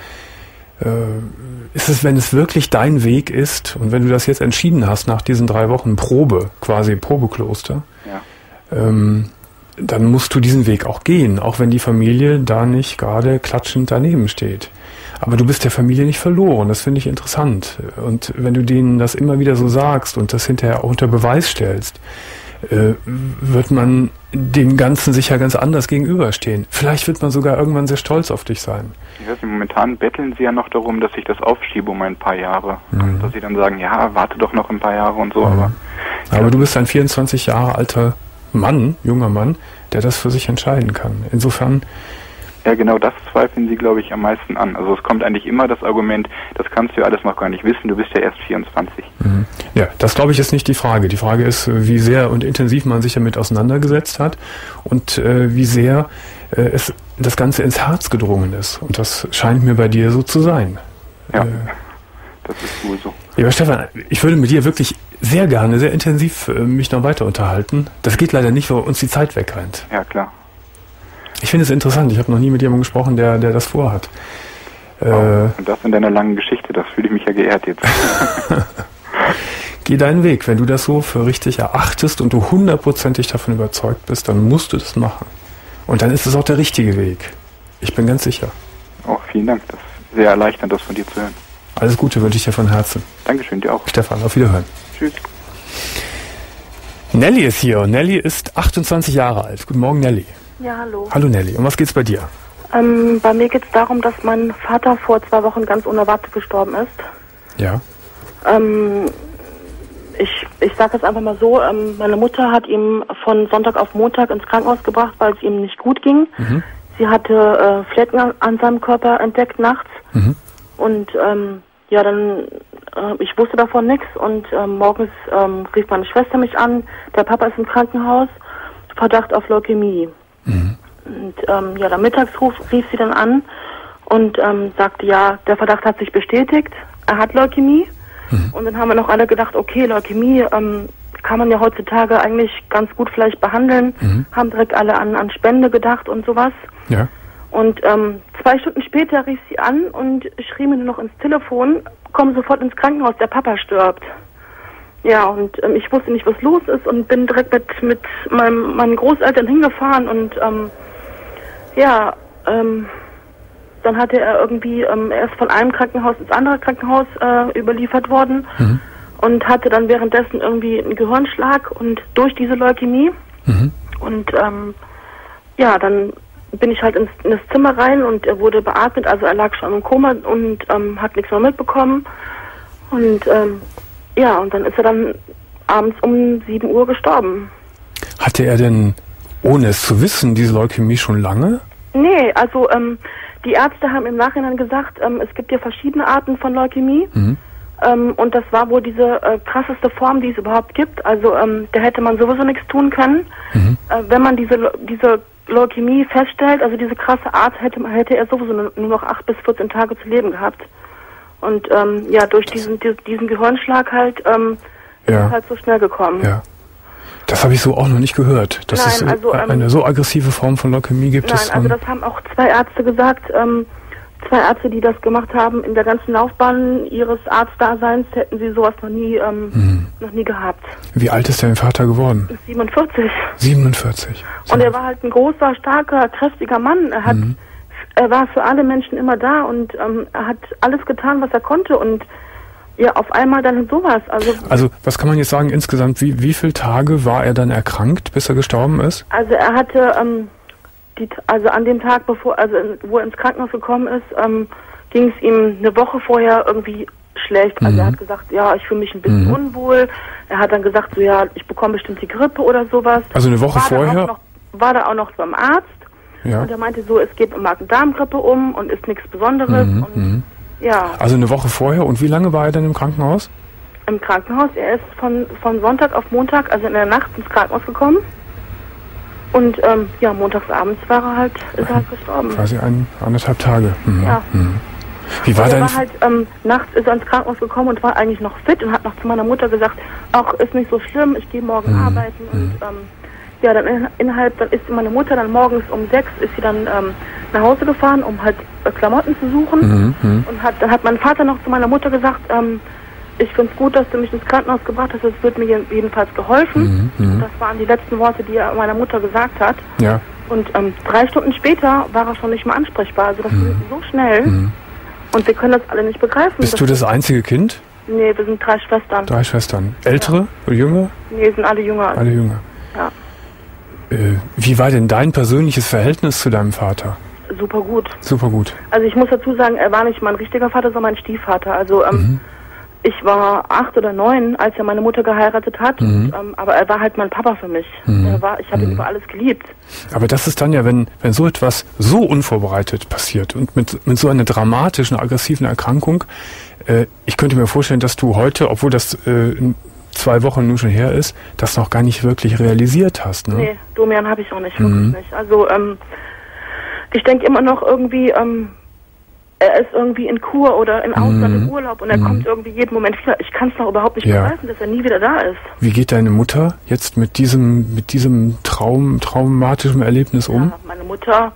Speaker 1: äh, äh, ist es, wenn es wirklich dein Weg ist und wenn du das jetzt entschieden hast nach diesen drei Wochen Probe, quasi Probekloster,
Speaker 3: ja.
Speaker 1: ähm, dann musst du diesen Weg auch gehen, auch wenn die Familie da nicht gerade klatschend daneben steht. Aber du bist der Familie nicht verloren, das finde ich interessant. Und wenn du denen das immer wieder so sagst und das hinterher auch unter Beweis stellst, äh, wird man dem Ganzen sicher ganz anders gegenüberstehen. Vielleicht wird man sogar irgendwann sehr stolz auf dich sein.
Speaker 3: Ich weiß nicht, momentan betteln sie ja noch darum, dass ich das aufschiebe um ein paar Jahre.
Speaker 1: Mhm.
Speaker 3: Dass sie dann sagen, ja, warte doch noch ein paar Jahre und so.
Speaker 1: Mhm.
Speaker 3: Aber,
Speaker 1: aber du bist ein vierundzwanzig Jahre alter Mann, junger Mann, der das für sich entscheiden kann. Insofern...
Speaker 3: Ja, genau das zweifeln sie, glaube ich, am meisten an. Also es kommt eigentlich immer das Argument, das kannst du ja alles noch gar nicht wissen, du bist ja erst vierundzwanzig.
Speaker 1: Mhm. Ja, das glaube ich ist nicht die Frage. Die Frage ist, wie sehr und intensiv man sich damit auseinandergesetzt hat und äh, wie sehr äh, es das Ganze ins Herz gedrungen ist. Und das scheint mir bei dir so zu sein.
Speaker 3: Ja,
Speaker 1: äh,
Speaker 3: das ist wohl so.
Speaker 1: Lieber Stefan, ich würde mit dir wirklich sehr gerne, sehr intensiv äh, mich noch weiter unterhalten. Das geht leider nicht, weil uns die Zeit wegrennt.
Speaker 3: Ja, klar.
Speaker 1: Ich finde es interessant. Ich habe noch nie mit jemandem gesprochen, der, der das vorhat.
Speaker 3: Wow. Äh, und das in deiner langen Geschichte, das fühle ich mich ja geehrt jetzt.
Speaker 1: Geh deinen Weg. Wenn du das so für richtig erachtest und du hundertprozentig davon überzeugt bist, dann musst du das machen. Und dann ist es auch der richtige Weg. Ich bin ganz sicher.
Speaker 3: Oh, vielen Dank. Das ist sehr erleichternd, das von dir zu hören.
Speaker 1: Alles Gute wünsche ich dir von Herzen.
Speaker 3: Dankeschön, dir auch.
Speaker 1: Stefan, auf Wiederhören.
Speaker 3: Tschüss.
Speaker 1: Nelly ist hier. Nelly ist achtundzwanzig Jahre alt. Guten Morgen, Nelly.
Speaker 4: Ja, hallo.
Speaker 1: Hallo Nelly. Um was geht's bei dir?
Speaker 4: Ähm, bei mir geht es darum, dass mein Vater vor zwei Wochen ganz unerwartet gestorben ist.
Speaker 1: Ja.
Speaker 4: Ähm, ich ich sage es einfach mal so, ähm, meine Mutter hat ihn von Sonntag auf Montag ins Krankenhaus gebracht, weil es ihm nicht gut ging. Mhm. Sie hatte äh, Flecken an seinem Körper entdeckt nachts. Mhm. Und ähm, ja, dann, äh, ich wusste davon nichts und äh, morgens ähm, rief meine Schwester mich an, der Papa ist im Krankenhaus, Verdacht auf Leukämie. Mhm. Und ähm, ja, der Mittagsruf rief sie dann an und ähm, sagte, ja, der Verdacht hat sich bestätigt, er hat Leukämie. Mhm. Und dann haben wir noch alle gedacht, okay, Leukämie ähm, kann man ja heutzutage eigentlich ganz gut vielleicht behandeln, mhm. haben direkt alle an, an Spende gedacht und sowas.
Speaker 1: Ja.
Speaker 4: Und ähm, zwei Stunden später rief sie an und schrie mir nur noch ins Telefon, komm sofort ins Krankenhaus, der Papa stirbt. Ja, und ähm, ich wusste nicht, was los ist und bin direkt mit, mit meinem, meinen Großeltern hingefahren und ähm, ja, ähm, dann hatte er irgendwie, ähm, er ist von einem Krankenhaus ins andere Krankenhaus äh, überliefert worden mhm. und hatte dann währenddessen irgendwie einen Gehirnschlag und durch diese Leukämie mhm. und ähm, ja, dann bin ich halt ins, in das Zimmer rein und er wurde beatmet, also er lag schon im Koma und ähm, hat nichts mehr mitbekommen und ähm, ja, und dann ist er dann abends um sieben Uhr gestorben.
Speaker 1: Hatte er denn, ohne es zu wissen, diese Leukämie schon lange?
Speaker 4: Nee, also ähm, die Ärzte haben im Nachhinein gesagt, ähm, es gibt ja verschiedene Arten von Leukämie. Mhm. Ähm, und das war wohl diese äh, krasseste Form, die es überhaupt gibt. Also ähm, da hätte man sowieso nichts tun können. Mhm. Äh, wenn man diese, diese Leukämie feststellt, also diese krasse Art, hätte, hätte er sowieso nur noch acht bis vierzehn Tage zu leben gehabt. Und ähm, ja, durch diesen, diesen Gehirnschlag halt ähm, ist
Speaker 1: ja.
Speaker 4: es halt so schnell gekommen.
Speaker 1: Ja. Das habe ich so auch noch nicht gehört, dass
Speaker 4: nein,
Speaker 1: es
Speaker 4: also, ähm,
Speaker 1: eine so aggressive Form von Leukämie gibt.
Speaker 4: Nein, also das haben auch zwei Ärzte gesagt, ähm, zwei Ärzte, die das gemacht haben, in der ganzen Laufbahn ihres Arztdaseins hätten sie sowas noch nie, ähm, hm. noch nie gehabt.
Speaker 1: Wie alt ist dein Vater geworden?
Speaker 4: siebenundvierzig.
Speaker 1: siebenundvierzig.
Speaker 4: Und er war halt ein großer, starker, kräftiger Mann. Er hat mhm. Er war für alle Menschen immer da und ähm, er hat alles getan, was er konnte und ja, auf einmal dann sowas. Also,
Speaker 1: also was kann man jetzt sagen insgesamt, wie, wie viele Tage war er dann erkrankt, bis er gestorben ist?
Speaker 4: Also er hatte, ähm, die, also an dem Tag, bevor, also wo er ins Krankenhaus gekommen ist, ähm, ging es ihm eine Woche vorher irgendwie schlecht. Also mhm. er hat gesagt, ja, ich fühle mich ein bisschen mhm. unwohl. Er hat dann gesagt, so ja, ich bekomme bestimmt die Grippe oder sowas.
Speaker 1: Also eine Woche
Speaker 4: war
Speaker 1: vorher?
Speaker 4: Noch, war da auch noch beim Arzt. Ja. Und er meinte so, es geht um Magen-Darm-Grippe um und ist nichts Besonderes.
Speaker 1: Mhm,
Speaker 4: und,
Speaker 1: mhm.
Speaker 4: ja.
Speaker 1: Also eine Woche vorher. Und wie lange war er dann im Krankenhaus?
Speaker 4: Im Krankenhaus. Er ist von, von Sonntag auf Montag, also in der Nacht, ins Krankenhaus gekommen. Und ähm, ja, montagsabends war er halt, ist er halt gestorben.
Speaker 1: Quasi ein, anderthalb Tage. Mhm.
Speaker 4: Ja.
Speaker 1: Mhm. Wie war
Speaker 4: und er
Speaker 1: dein...
Speaker 4: war halt, ähm, nachts ist er ins Krankenhaus gekommen und war eigentlich noch fit und hat noch zu meiner Mutter gesagt, ach, ist nicht so schlimm, ich gehe morgen mhm. arbeiten und ähm, ja, dann in, innerhalb, dann ist meine Mutter dann morgens um sechs, ist sie dann ähm, nach Hause gefahren, um halt äh, Klamotten zu suchen. Mhm. Und hat, dann hat mein Vater noch zu meiner Mutter gesagt, ähm, ich finde es gut, dass du mich ins Krankenhaus gebracht hast, es wird mir jedenfalls geholfen. Mhm. Das waren die letzten Worte, die er meiner Mutter gesagt hat.
Speaker 1: Ja.
Speaker 4: Und ähm, drei Stunden später war er schon nicht mehr ansprechbar, also das mhm. ging so schnell.
Speaker 1: Mhm.
Speaker 4: Und wir können das alle nicht begreifen.
Speaker 1: Bist du das einzige Kind?
Speaker 4: Nee, wir sind drei Schwestern.
Speaker 1: Drei Schwestern. Ältere ja. oder jünger?
Speaker 4: Nee, sind alle jünger.
Speaker 1: Alle jünger.
Speaker 4: Ja.
Speaker 1: Äh, wie war denn dein persönliches Verhältnis zu deinem Vater?
Speaker 4: Super gut.
Speaker 1: Super gut.
Speaker 4: Also ich muss dazu sagen, er war nicht mein richtiger Vater, sondern mein Stiefvater. Also ähm, mhm. ich war acht oder neun, als er meine Mutter geheiratet hat. Mhm. Und, ähm, aber er war halt mein Papa für mich. Mhm. Er war, ich habe mhm. ihn über alles geliebt.
Speaker 1: Aber das ist dann ja, wenn, wenn so etwas so unvorbereitet passiert und mit, mit so einer dramatischen, aggressiven Erkrankung, äh, ich könnte mir vorstellen, dass du heute, obwohl das äh, zwei Wochen nun schon her ist, das noch gar nicht wirklich realisiert hast. Ne?
Speaker 4: Nee, Domian habe ich auch nicht, wirklich mhm. nicht. Also ähm, ich denke immer noch irgendwie, ähm, er ist irgendwie in Kur oder im Ausland mhm. im Urlaub und er mhm. kommt irgendwie jeden Moment wieder. Ich kann es noch überhaupt nicht ja. begreifen, dass er nie wieder da ist.
Speaker 1: Wie geht deine Mutter jetzt mit diesem mit diesem Traum, traumatischen Erlebnis um?
Speaker 4: Ja, meine Mutter,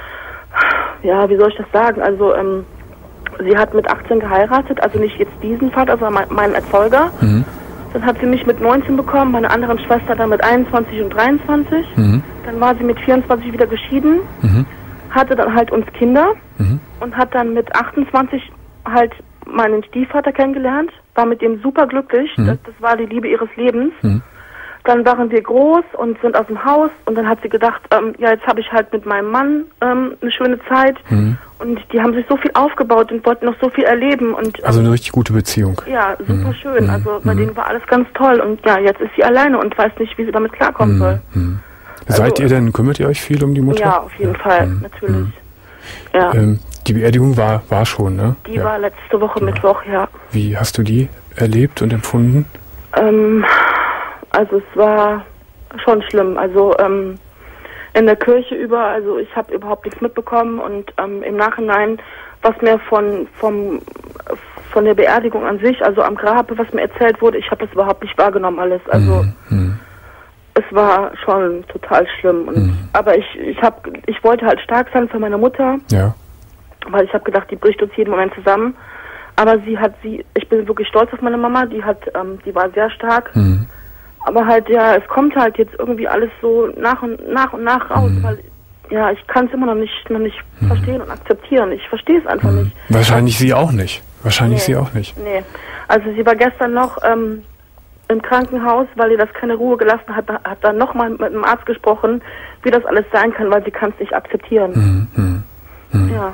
Speaker 4: ja, wie soll ich das sagen? Also ähm, sie hat mit achtzehn geheiratet, also nicht jetzt diesen Vater, sondern mein, meinen Erzeuger. Mhm. Dann hat sie mich mit neunzehn bekommen, meine anderen Schwester dann mit einundzwanzig und dreiundzwanzig. Mhm. Dann war sie mit vierundzwanzig wieder geschieden. Mhm. Hatte dann halt uns Kinder mhm. und hat dann mit achtundzwanzig halt meinen Stiefvater kennengelernt, war mit ihm super glücklich, mhm. das, das war die Liebe ihres Lebens. Mhm. Dann waren wir groß und sind aus dem Haus und dann hat sie gedacht, ähm, ja jetzt habe ich halt mit meinem Mann ähm, eine schöne Zeit mhm. und die haben sich so viel aufgebaut und wollten noch so viel erleben. Und, ähm,
Speaker 1: also eine richtig gute Beziehung.
Speaker 4: Ja, super mhm. schön, also bei mhm. denen war alles ganz toll und ja, jetzt ist sie alleine und weiß nicht, wie sie damit klarkommen mhm. soll.
Speaker 1: Mhm. Also, seid ihr denn, kümmert ihr euch viel um die Mutter?
Speaker 4: Ja, auf jeden ja. Fall, mhm. natürlich. Mhm. Ja.
Speaker 1: Ähm, die Beerdigung war, war schon, ne?
Speaker 4: Die
Speaker 1: ja.
Speaker 4: war letzte Woche
Speaker 1: ja.
Speaker 4: Mittwoch, ja.
Speaker 1: Wie hast du die erlebt und empfunden?
Speaker 4: Ähm, also es war schon schlimm. Also ähm, in der Kirche über, also ich habe überhaupt nichts mitbekommen und ähm, im Nachhinein, was mir von vom von der Beerdigung an sich, also am Grab, was mir erzählt wurde, ich habe das überhaupt nicht wahrgenommen alles. Also mhm. es war schon total schlimm. Und, mhm. Aber ich, ich, hab, ich wollte halt stark sein für meine Mutter,
Speaker 1: ja.
Speaker 4: weil ich habe gedacht, die bricht uns jeden Moment zusammen. Aber sie hat sie, ich bin wirklich stolz auf meine Mama, die hat, ähm, die war sehr stark. Mhm. Aber halt, ja, es kommt halt jetzt irgendwie alles so nach und nach und nach raus, mhm. weil, ja, ich kann es immer noch nicht, noch nicht mhm. verstehen und akzeptieren. Ich verstehe es einfach mhm. nicht.
Speaker 1: Wahrscheinlich sie auch nicht. Wahrscheinlich
Speaker 4: nee,
Speaker 1: sie auch nicht.
Speaker 4: Nee. Also sie war gestern noch ähm, im Krankenhaus, weil ihr das keine Ruhe gelassen hat, hat dann nochmal mit dem Arzt gesprochen, wie das alles sein kann, weil sie kann es nicht akzeptieren.
Speaker 1: Mhm. Mhm.
Speaker 4: Ja.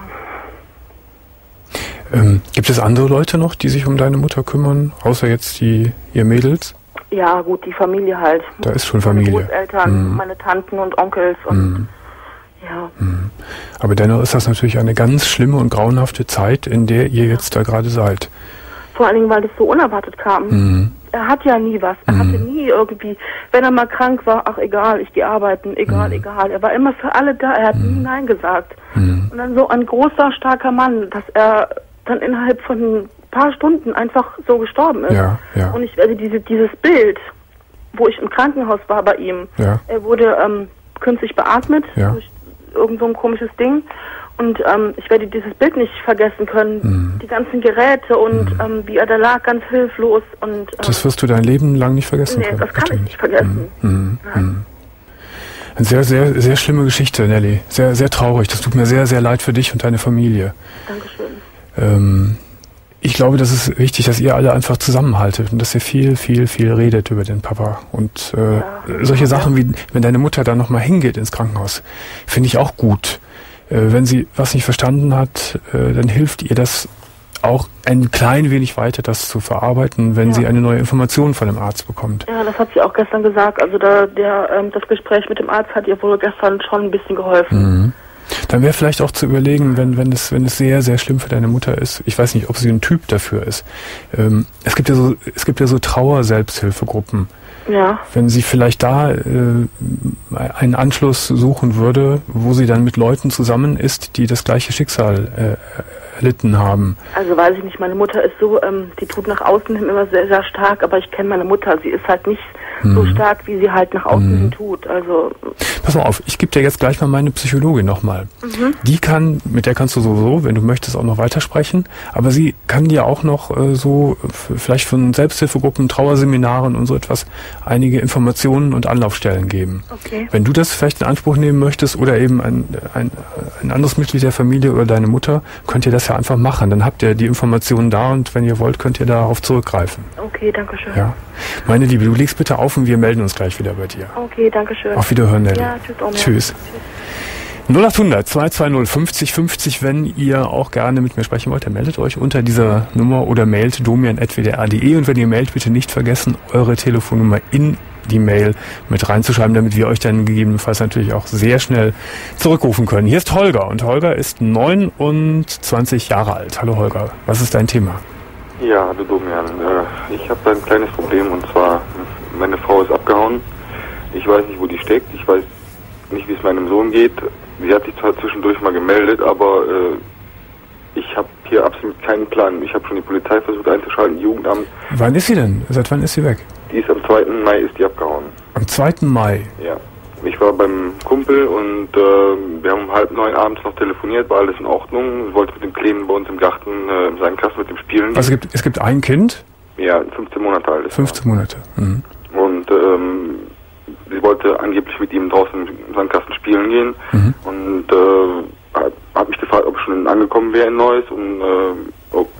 Speaker 1: Ähm, gibt es andere Leute noch, die sich um deine Mutter kümmern, außer jetzt die ihr Mädels?
Speaker 4: Ja, gut, die Familie halt.
Speaker 1: Da ist schon Familie.
Speaker 4: Meine Großeltern, mhm. meine Tanten und Onkels und
Speaker 1: mhm.
Speaker 4: ja.
Speaker 1: Mhm. Aber dennoch ist das natürlich eine ganz schlimme und grauenhafte Zeit, in der ihr ja. jetzt da gerade seid.
Speaker 4: Vor allen Dingen, weil das so unerwartet kam. Mhm. Er hat ja nie was. Er mhm. hatte nie irgendwie, wenn er mal krank war, ach egal, ich gehe arbeiten, egal, mhm. egal. Er war immer für alle da, er hat mhm. nie Nein gesagt. Mhm. Und dann so ein großer, starker Mann, dass er dann innerhalb von ein paar Stunden einfach so gestorben ist.
Speaker 1: Ja, ja.
Speaker 4: Und ich werde diese, dieses Bild, wo ich im Krankenhaus war bei ihm,
Speaker 1: ja.
Speaker 4: er wurde ähm, künstlich beatmet
Speaker 1: ja.
Speaker 4: durch irgend so ein komisches Ding. Und ähm, ich werde dieses Bild nicht vergessen können. Mhm. Die ganzen Geräte und mhm. ähm, wie er da lag, ganz hilflos. Und ähm,
Speaker 1: das wirst du dein Leben lang nicht vergessen
Speaker 4: nee,
Speaker 1: können.
Speaker 4: Das kann ich nicht vergessen.
Speaker 1: Mhm. Mhm. Eine sehr, sehr, sehr schlimme Geschichte, Nelly. Sehr, sehr traurig. Das tut mir sehr, sehr leid für dich und deine Familie.
Speaker 4: Dankeschön.
Speaker 1: Ähm, ich glaube, das ist wichtig, dass ihr alle einfach zusammenhaltet und dass ihr viel, viel, viel redet über den Papa. Und äh, ja, solche ja. Sachen wie, wenn deine Mutter dann nochmal hingeht ins Krankenhaus, finde ich auch gut. Wenn sie was nicht verstanden hat, dann hilft ihr das auch ein klein wenig weiter, das zu verarbeiten, wenn ja. sie eine neue Information von dem Arzt bekommt.
Speaker 4: Ja, das hat sie auch gestern gesagt. Also da, der, ähm, das Gespräch mit dem Arzt hat ihr wohl gestern schon ein bisschen geholfen. Mhm.
Speaker 1: Dann wäre vielleicht auch zu überlegen, wenn, wenn es, wenn es sehr, sehr schlimm für deine Mutter ist. Ich weiß nicht, ob sie ein Typ dafür ist. Ähm, es gibt ja so, es gibt ja so Trauer-Selbsthilfegruppen.
Speaker 4: Ja.
Speaker 1: Wenn sie vielleicht da äh, einen Anschluss suchen würde, wo sie dann mit Leuten zusammen ist, die das gleiche Schicksal äh, erlitten haben.
Speaker 4: Also weiß ich nicht, meine Mutter ist so, ähm, die tut nach außen hin immer sehr, sehr stark, aber ich kenne meine Mutter, sie ist halt nicht mhm. so stark, wie sie halt nach außen hin mhm. tut. Also
Speaker 1: pass mal auf, ich gebe dir jetzt gleich mal meine Psychologin nochmal. Mhm. Die kann, mit der kannst du sowieso, wenn du möchtest, auch noch weitersprechen, aber sie kann dir auch noch äh, so f- vielleicht von Selbsthilfegruppen, Trauerseminaren und so etwas einige Informationen und Anlaufstellen geben.
Speaker 4: Okay.
Speaker 1: Wenn du das vielleicht in Anspruch nehmen möchtest oder eben ein, ein, ein anderes Mitglied der Familie oder deine Mutter, könnt ihr das ja einfach machen. Dann habt ihr die Informationen da und wenn ihr wollt, könnt ihr darauf zurückgreifen.
Speaker 4: Okay, danke schön.
Speaker 1: Ja. Meine Liebe, du legst bitte auf und wir melden uns gleich wieder bei dir.
Speaker 4: Okay, danke schön.
Speaker 1: Auf Wiederhören, Nelly.
Speaker 4: Ja, tschüss. Auch
Speaker 1: tschüss. null acht hundert zwei zwei null fünfzig fünfzig, wenn ihr auch gerne mit mir sprechen wollt, dann meldet euch unter dieser Nummer oder mailt domian at w d r punkt d e und wenn ihr mailt, bitte nicht vergessen, eure Telefonnummer in die Mail mit reinzuschreiben, damit wir euch dann gegebenenfalls natürlich auch sehr schnell zurückrufen können. Hier ist Holger und Holger ist neunundzwanzig Jahre alt. Hallo Holger, was ist dein Thema?
Speaker 5: Ja, hallo Domian. Äh, ich habe da ein kleines Problem und zwar, meine Frau ist abgehauen. Ich weiß nicht, wo die steckt. Ich weiß nicht, wie es meinem Sohn geht. Sie hat sich zwar zwischendurch mal gemeldet, aber äh, ich habe hier absolut keinen Plan. Ich habe schon die Polizei versucht einzuschalten, Jugendamt.
Speaker 1: Wann ist sie denn? Seit wann ist sie weg?
Speaker 5: Die ist am zweiten Mai ist die abgehauen.
Speaker 1: Am zweiten Mai?
Speaker 5: Ja. Ich war beim Kumpel und äh, wir haben um halb neun abends noch telefoniert, war alles in Ordnung. Ich wollte mit dem Kleinen bei uns im Garten äh, im Sandkasten mit dem spielen.
Speaker 1: Also es gibt, es gibt ein Kind?
Speaker 5: Ja, fünfzehn Monate alt ist
Speaker 1: fünfzehn Monate. Mhm.
Speaker 5: Und ähm, sie wollte angeblich mit ihm draußen im Sandkasten spielen gehen. Mhm. Und äh, hat, hat mich gefragt, ob ich schon angekommen wäre in Neuss. Und, äh, ob,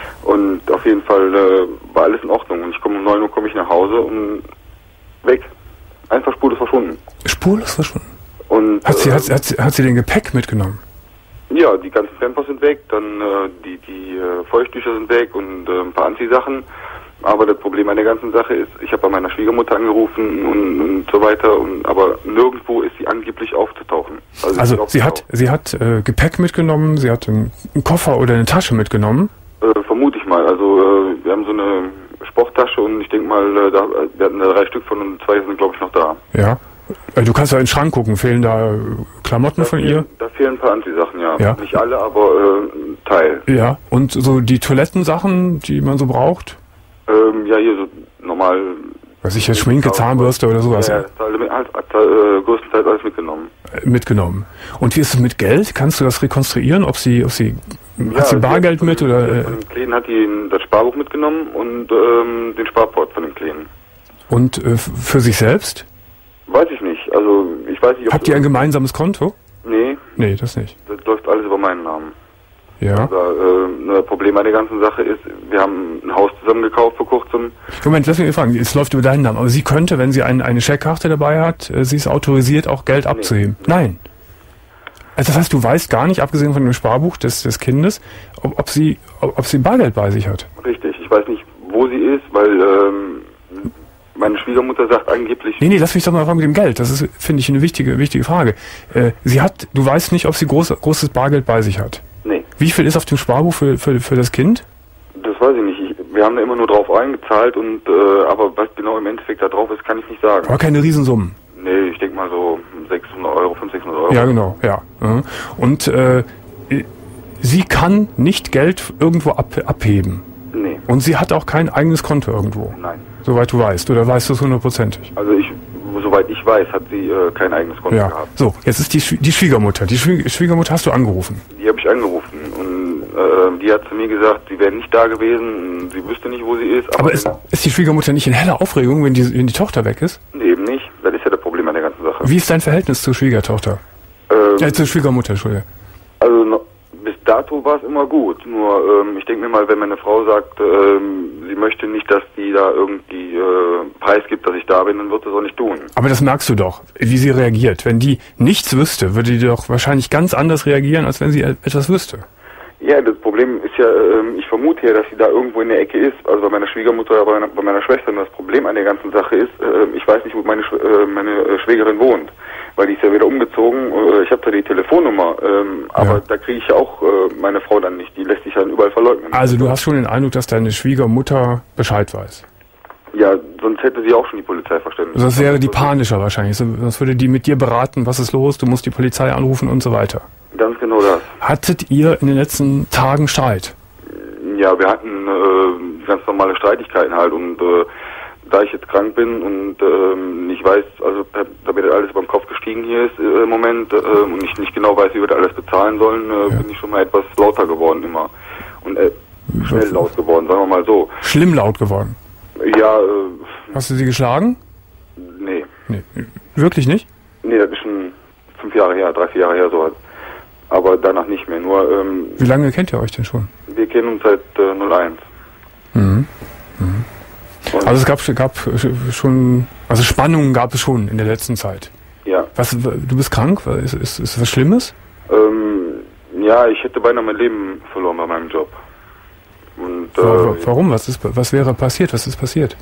Speaker 5: und auf jeden Fall äh, war alles in Ordnung. Und ich komme um neun Uhr komme ich nach Hause und weg. Einfach spurlos verschwunden.
Speaker 1: Spurlos verschwunden?
Speaker 5: Und,
Speaker 1: hat, sie,
Speaker 5: äh,
Speaker 1: hat, hat, sie, hat sie den Gepäck mitgenommen?
Speaker 5: Ja, die ganzen Pampers sind weg, dann äh, die, die äh, Feuchttücher sind weg und äh, ein paar Anziehsachen. Aber das Problem an der ganzen Sache ist, ich habe bei meiner Schwiegermutter angerufen und, und so weiter, und aber nirgendwo ist sie angeblich aufzutauchen.
Speaker 1: Also, also sie hat sie hat äh, Gepäck mitgenommen, sie hat einen, einen Koffer oder eine Tasche mitgenommen?
Speaker 5: Äh, vermute ich mal. Also äh, wir haben so eine Sporttasche und ich denke mal, äh, da, wir hatten da drei Stück von und zwei sind glaube ich noch da.
Speaker 1: Ja. Du kannst ja in den Schrank gucken, fehlen da Klamotten
Speaker 5: da
Speaker 1: von
Speaker 5: fehlen,
Speaker 1: ihr?
Speaker 5: Da fehlen ein paar Anziehsachen, ja.
Speaker 1: ja.
Speaker 5: Nicht alle, aber äh, ein Teil.
Speaker 1: Ja, und so die Toilettensachen, die man so braucht?
Speaker 5: Ähm, ja, hier so normal.
Speaker 1: Was ich jetzt, Schminke, Zahnbürste oder sowas?
Speaker 5: Ja, das hat äh, größtenteils alles mitgenommen.
Speaker 1: Äh, mitgenommen. Und wie ist es mit Geld? Kannst du das rekonstruieren, ob sie, ob sie,
Speaker 5: ja,
Speaker 1: hat sie Bargeld mit oder?
Speaker 5: Äh, von dem Kleinen hat die das Sparbuch mitgenommen und ähm, den Sparport von dem Kleinen.
Speaker 1: Und äh, für sich selbst?
Speaker 5: Weiß ich nicht. Also ich weiß nicht, ob
Speaker 1: habt ihr ein gemeinsames Konto?
Speaker 5: Nee.
Speaker 1: Nee, das nicht.
Speaker 5: Das läuft alles über meinen Namen.
Speaker 1: Ja.
Speaker 5: Aber äh, ein Problem an der ganzen Sache ist, wir haben ein Haus zusammen gekauft vor kurzem.
Speaker 1: Moment, lass mich fragen, es läuft über deinen Namen, aber sie könnte, wenn sie ein, eine Scheckkarte dabei hat, sie ist autorisiert, auch Geld nee. abzuheben. Nee. Nein. Also das heißt, du weißt gar nicht, abgesehen von dem Sparbuch des, des Kindes, ob, ob, sie, ob, ob sie Bargeld bei sich hat.
Speaker 5: Richtig, ich weiß nicht, wo sie ist, weil ähm, meine Schwiegermutter sagt angeblich...
Speaker 1: Nee, nee, lass mich doch mal fragen mit dem Geld. Das ist, finde ich, eine wichtige, wichtige Frage. Äh, sie hat, du weißt nicht, ob sie groß, großes Bargeld bei sich hat.
Speaker 5: Nee.
Speaker 1: Wie viel ist auf dem Sparbuch für, für, für das Kind?
Speaker 5: Das weiß ich nicht. Ich, wir haben da immer nur drauf eingezahlt, und äh, aber was genau im Endeffekt da drauf ist, kann ich nicht sagen.
Speaker 1: Aber keine Riesensummen?
Speaker 5: Nee, ich denke mal so sechshundert Euro, fünfhundert, sechshundert Euro.
Speaker 1: Ja, genau, ja. Und äh, sie kann nicht Geld irgendwo ab, abheben?
Speaker 5: Nee.
Speaker 1: Und sie hat auch kein eigenes Konto irgendwo?
Speaker 5: Nein.
Speaker 1: Soweit du weißt, oder weißt du es hundertprozentig?
Speaker 5: Also ich, soweit ich weiß, hat sie äh, kein eigenes Konto
Speaker 1: ja.
Speaker 5: gehabt.
Speaker 1: So, jetzt ist die, Schw- die Schwiegermutter. Die Schwie- Schwiegermutter hast du angerufen?
Speaker 5: Die habe ich angerufen und äh, die hat zu mir gesagt, sie wäre nicht da gewesen, sie wüsste nicht, wo sie ist.
Speaker 1: Aber, aber ist, ist die Schwiegermutter nicht in heller Aufregung, wenn die, wenn die Tochter weg ist?
Speaker 5: Nee, eben nicht. Das ist ja das Problem an der ganzen Sache.
Speaker 1: Wie ist dein Verhältnis zur Schwiegertochter?
Speaker 5: Ähm,
Speaker 1: äh, zur Schwiegermutter, Entschuldige.
Speaker 5: Also no, bis dato war es immer gut. Nur ähm, ich denke mir mal, wenn meine Frau sagt, ähm, sie möchte nicht, dass die da irgendwie äh, preisgibt, dass ich da bin, dann wird sie es auch nicht tun.
Speaker 1: Aber das merkst du doch, wie sie reagiert. Wenn die nichts wüsste, würde die doch wahrscheinlich ganz anders reagieren, als wenn sie etwas wüsste.
Speaker 5: Ja, das Problem ist ja, ähm, ich vermute ja, dass sie da irgendwo in der Ecke ist, also bei meiner Schwiegermutter oder bei meiner, bei meiner Schwester. Und das Problem an der ganzen Sache ist, äh, ich weiß nicht, wo meine, Sch- äh, meine Schwägerin wohnt, weil die ist ja wieder umgezogen. Äh, ich habe da die Telefonnummer, ähm, aber
Speaker 1: ja.
Speaker 5: da kriege ich ja auch äh, meine Frau dann nicht. Die lässt sich dann überall verleugnen.
Speaker 1: Also du hast schon den Eindruck, dass deine Schwiegermutter Bescheid weiß?
Speaker 5: Ja, sonst hätte sie auch schon die Polizei verständigt.
Speaker 1: Also das wäre die panischer wahrscheinlich. Sonst würde die mit dir beraten, was ist los, du musst die Polizei anrufen und so weiter.
Speaker 5: Ganz genau das.
Speaker 1: Hattet ihr in den letzten Tagen Streit?
Speaker 5: Ja, wir hatten äh, ganz normale Streitigkeiten halt, und äh, da ich jetzt krank bin und ähm, nicht weiß, also da mir alles beim Kopf gestiegen hier ist äh, im Moment äh, und ich nicht genau weiß, wie wir das alles bezahlen sollen, äh, ja. bin ich schon mal etwas lauter geworden immer. Und äh, schnell laut geworden, sagen wir mal so.
Speaker 1: Schlimm laut geworden?
Speaker 5: Ja. Äh,
Speaker 1: Hast du sie geschlagen?
Speaker 5: Nee.
Speaker 1: Nee. Wirklich nicht?
Speaker 5: Nee, das ist schon fünf Jahre her, drei, vier Jahre her so. Aber danach nicht mehr. Nur. Ähm,
Speaker 1: Wie lange kennt ihr euch denn schon?
Speaker 5: Wir kennen uns seit äh, null eins.
Speaker 1: Mhm. Mhm. Also es gab, gab schon, also Spannungen gab es schon in der letzten Zeit.
Speaker 5: Ja.
Speaker 1: Was, du bist krank? Ist, ist, ist was Schlimmes?
Speaker 5: Ähm, ja, ich hätte beinahe mein Leben verloren bei meinem Job. Und, äh,
Speaker 1: warum? Was ist, was wäre passiert? Was ist passiert?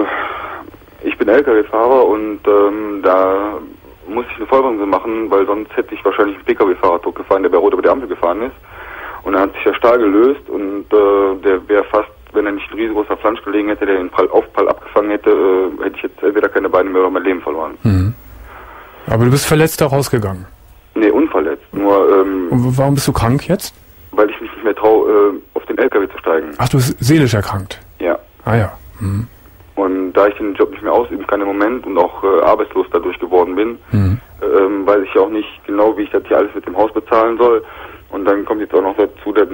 Speaker 5: Äh, ich bin L K W-Fahrer und ähm, da muss ich eine Vollbremse machen, weil sonst hätte ich wahrscheinlich einen P K W-Fahrer totgefahren, der bei Rot über die Ampel gefahren ist. Und dann hat sich der Stahl gelöst und äh, der wäre fast, wenn er nicht ein riesengroßer Flansch gelegen hätte, der den Prall, Aufprall abgefangen hätte, äh, hätte ich jetzt entweder keine Beine mehr oder mein Leben verloren.
Speaker 1: Mhm. Aber du bist verletzt da rausgegangen?
Speaker 5: Nee, unverletzt. Nur, ähm,
Speaker 1: und warum bist du krank jetzt?
Speaker 5: Weil ich mich nicht mehr traue, äh, auf den L K W zu steigen.
Speaker 1: Ach, du bist seelisch erkrankt?
Speaker 5: Ja.
Speaker 1: Ah ja. Mhm.
Speaker 5: Und da ich den Job nicht mehr ausüben kann im Moment und auch äh, arbeitslos dadurch geworden bin,
Speaker 1: mhm.
Speaker 5: ähm, weiß ich auch nicht genau, wie ich das hier alles mit dem Haus bezahlen soll. Und dann kommt jetzt auch noch dazu, dann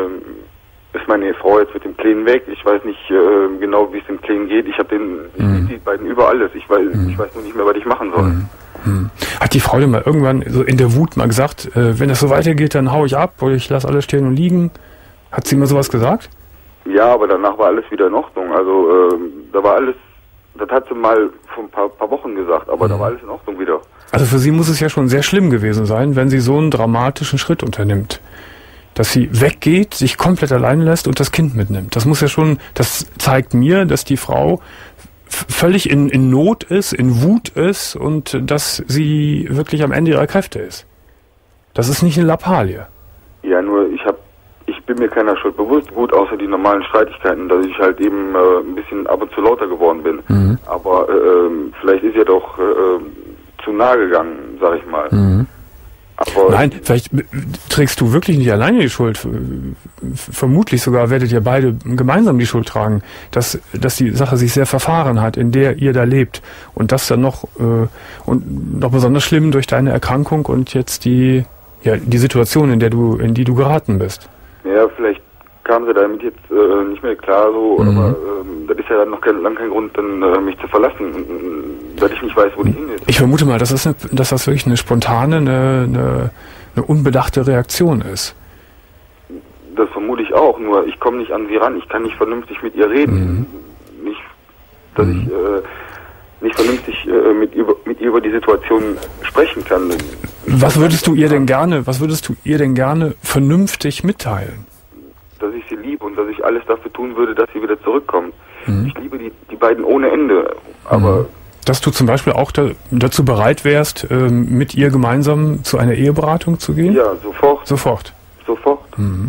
Speaker 5: äh, ist meine Frau jetzt mit dem Kleinen weg. Ich weiß nicht äh, genau, wie es dem Kleinen geht. Ich habe den,
Speaker 1: mhm.
Speaker 5: ich die beiden über alles. Ich weiß, mhm. ich weiß nur nicht mehr, was ich machen soll.
Speaker 1: Mhm. Mhm. Hat die Frau denn mal irgendwann so in der Wut mal gesagt, äh, wenn das so weitergeht, dann hau ich ab oder ich lasse alles stehen und liegen? Hat sie mal sowas gesagt?
Speaker 5: Ja, aber danach war alles wieder in Ordnung. Also äh, da war alles, das hat sie mal vor ein paar, paar Wochen gesagt, aber mhm. da war alles in Ordnung wieder.
Speaker 1: Also für sie muss es ja schon sehr schlimm gewesen sein, wenn sie so einen dramatischen Schritt unternimmt. Dass sie weggeht, sich komplett allein lässt und das Kind mitnimmt. Das muss ja schon, das zeigt mir, dass die Frau völlig in, in Not ist, in Wut ist und dass sie wirklich am Ende ihrer Kräfte ist. Das ist nicht eine Lappalie.
Speaker 5: Ja, nur ich habe, ich bin mir keiner Schuld bewusst, gut, außer die normalen Streitigkeiten, dass ich halt eben äh, ein bisschen ab und zu lauter geworden bin. Mhm. Aber äh, vielleicht ist ja doch äh, zu nahe gegangen, sag ich mal. Mhm. Aber
Speaker 1: nein, vielleicht trägst du wirklich nicht alleine die Schuld. Vermutlich sogar werdet ihr beide gemeinsam die Schuld tragen, dass, dass die Sache sich sehr verfahren hat, in der ihr da lebt. Und das dann noch, äh, und noch besonders schlimm durch deine Erkrankung und jetzt die, ja, die Situation, in der du, in die du geraten bist.
Speaker 5: Ja, vielleicht kam sie damit jetzt äh, nicht mehr klar, so, mhm. aber äh, das ist ja dann noch kein, lang kein Grund, dann äh, mich zu verlassen, äh, weil ich nicht weiß, wo die hin ist.
Speaker 1: Ich vermute mal, dass das, eine, dass das wirklich eine spontane, eine, eine, eine unbedachte Reaktion ist.
Speaker 5: Das vermute ich auch, nur ich komme nicht an sie ran, ich kann nicht vernünftig mit ihr reden. Mhm. Nicht, dass mhm. ich äh, nicht vernünftig äh, mit, über, mit ihr über die Situation sprechen kann.
Speaker 1: Was würdest du ihr denn gerne, was würdest du ihr denn gerne vernünftig mitteilen?
Speaker 5: Dass ich sie liebe und dass ich alles dafür tun würde, dass sie wieder zurückkommt.
Speaker 1: Mhm.
Speaker 5: Ich liebe die, die beiden ohne Ende, aber...
Speaker 1: Mhm. Dass du zum Beispiel auch da, dazu bereit wärst, ähm, mit ihr gemeinsam zu einer Eheberatung zu gehen?
Speaker 5: Ja, sofort.
Speaker 1: Sofort?
Speaker 5: Sofort.
Speaker 1: Mhm.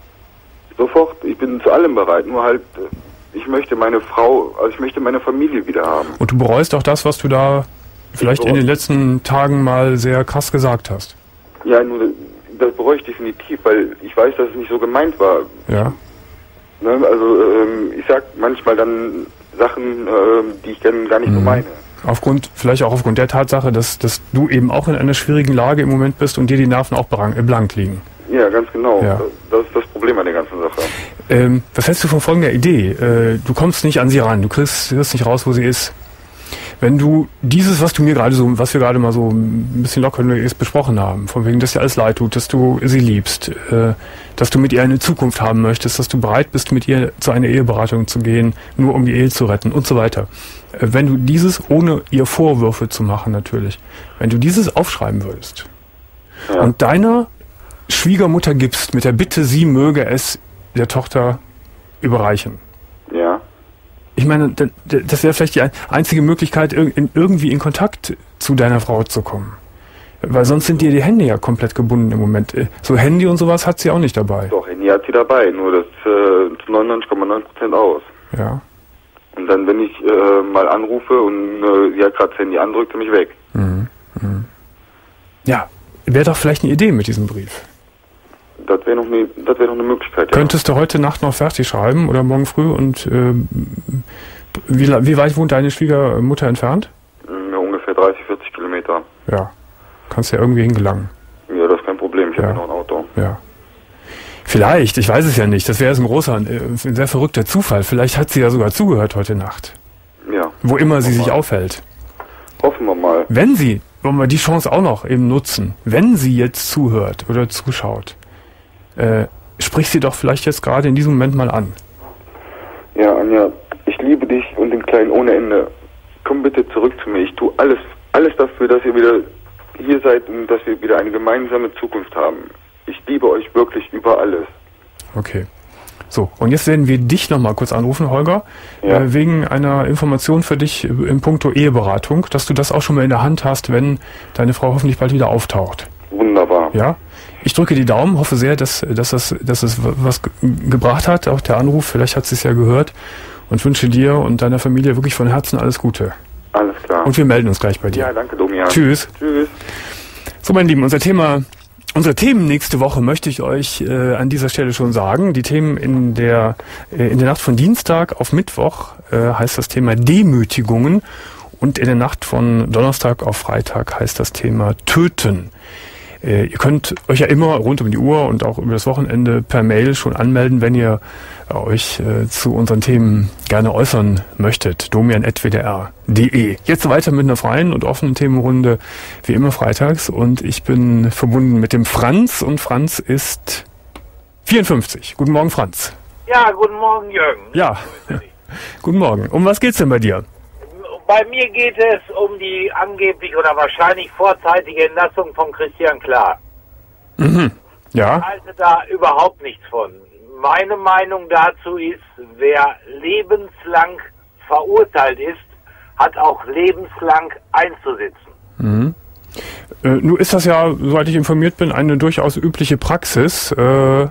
Speaker 5: Sofort. Ich bin zu allem bereit, nur halt, ich möchte meine Frau, also ich möchte meine Familie wieder haben.
Speaker 1: Und du bereust auch das, was du da vielleicht in den letzten Tagen mal sehr krass gesagt hast?
Speaker 5: Ja, nur... Das bereue ich definitiv, weil ich weiß, dass es nicht so gemeint war.
Speaker 1: Ja.
Speaker 5: Ne, also ähm, ich sag manchmal dann Sachen, ähm, die ich dann gar nicht mhm. so meine.
Speaker 1: Aufgrund, vielleicht auch aufgrund der Tatsache, dass, dass du eben auch in einer schwierigen Lage im Moment bist und dir die Nerven auch blank liegen.
Speaker 5: Ja, ganz genau.
Speaker 1: Ja.
Speaker 5: Das ist das Problem an der ganzen Sache.
Speaker 1: Ähm, was hältst du von folgender Idee? Äh, du kommst nicht an sie ran, du kriegst, kriegst nicht raus, wo sie ist. Wenn du dieses, was du mir gerade so, was wir gerade mal so ein bisschen locker jetzt besprochen haben, von wegen, dass dir alles leid tut, dass du sie liebst, äh, dass du mit ihr eine Zukunft haben möchtest, dass du bereit bist, mit ihr zu einer Eheberatung zu gehen, nur um die Ehe zu retten und so weiter. Äh, wenn du dieses, ohne ihr Vorwürfe zu machen natürlich, wenn du dieses aufschreiben würdest ja. und deiner Schwiegermutter gibst, mit der Bitte, sie möge es der Tochter überreichen.
Speaker 5: Ja.
Speaker 1: Ich meine, das wäre vielleicht die einzige Möglichkeit, irgendwie in Kontakt zu deiner Frau zu kommen. Weil sonst sind dir die Hände ja komplett gebunden im Moment. So Handy und sowas hat sie auch nicht dabei.
Speaker 5: Doch, Handy hat sie dabei, nur das äh, zu neunundneunzig Komma neun Prozent aus.
Speaker 1: Ja.
Speaker 5: Und dann, wenn ich äh, mal anrufe und äh, sie hat gerade das Handy an, drückt sie mich weg.
Speaker 1: Mhm. Mhm. Ja, wäre doch vielleicht eine Idee mit diesem Brief.
Speaker 5: Das wäre noch eine, das wäre noch eine Möglichkeit. Ja.
Speaker 1: Könntest du heute Nacht noch fertig schreiben oder morgen früh und äh, Wie, wie weit wohnt deine Schwiegermutter entfernt?
Speaker 5: Ja, ungefähr dreißig, vierzig Kilometer.
Speaker 1: Ja, kannst ja irgendwie hingelangen.
Speaker 5: Ja, das ist kein Problem, ich
Speaker 1: ja.
Speaker 5: habe noch ein Auto.
Speaker 1: Ja. Vielleicht, ich weiß es ja nicht. Das wäre jetzt ein großer, ein sehr verrückter Zufall. Vielleicht hat sie ja sogar zugehört heute Nacht.
Speaker 5: Ja.
Speaker 1: Wo immer sie sich
Speaker 5: mal.
Speaker 1: aufhält.
Speaker 5: Hoffen wir mal.
Speaker 1: Wenn sie, wollen wir die Chance auch noch eben nutzen, wenn sie jetzt zuhört oder zuschaut, äh, sprich sie doch vielleicht jetzt gerade in diesem Moment mal an.
Speaker 5: Ja, Anja, ich liebe dich und den Kleinen ohne Ende. Komm bitte zurück zu mir. Ich tue alles, alles dafür, dass ihr wieder hier seid und dass wir wieder eine gemeinsame Zukunft haben. Ich liebe euch wirklich über alles.
Speaker 1: Okay. So, und jetzt werden wir dich nochmal kurz anrufen, Holger,
Speaker 5: ja.
Speaker 1: äh, wegen einer Information für dich im Puncto Eheberatung, dass du das auch schon mal in der Hand hast, wenn deine Frau hoffentlich bald wieder auftaucht.
Speaker 5: Wunderbar.
Speaker 1: Ja, ich drücke die Daumen, hoffe sehr, dass, dass, das, dass es was ge gebracht hat, auch der Anruf, vielleicht hat sie es ja gehört, und wünsche dir und deiner Familie wirklich von Herzen alles Gute.
Speaker 5: Alles klar.
Speaker 1: Und wir melden uns gleich bei dir.
Speaker 5: Ja, danke, Domian.
Speaker 1: Tschüss.
Speaker 5: Tschüss.
Speaker 1: So, meine Lieben, unser Thema... Unsere Themen nächste Woche möchte ich euch äh, an dieser Stelle schon sagen. Die Themen in der äh, in der Nacht von Dienstag auf Mittwoch äh, heißt das Thema Demütigungen und in der Nacht von Donnerstag auf Freitag heißt das Thema Töten. Äh, ihr könnt euch ja immer rund um die Uhr und auch über das Wochenende per Mail schon anmelden, wenn ihr äh, euch äh, zu unseren Themen gerne äußern möchtet. domian at w d r punkt d e. Jetzt weiter mit einer freien und offenen Themenrunde, wie immer freitags. Und ich bin verbunden mit dem Franz. Und Franz ist vierundfünfzig. Guten Morgen, Franz.
Speaker 6: Ja, guten Morgen, Jürgen.
Speaker 1: Ja, guten Morgen. Um was geht's denn bei dir?
Speaker 6: Bei mir geht es um die angeblich oder wahrscheinlich vorzeitige Entlassung von Christian Klar.
Speaker 1: Mhm. Ja.
Speaker 6: Ich halte da überhaupt nichts von. Meine Meinung dazu ist, wer lebenslang verurteilt ist, hat auch lebenslang einzusitzen.
Speaker 1: Mhm. Äh, nun ist das ja, soweit ich informiert bin, eine durchaus übliche Praxis, äh,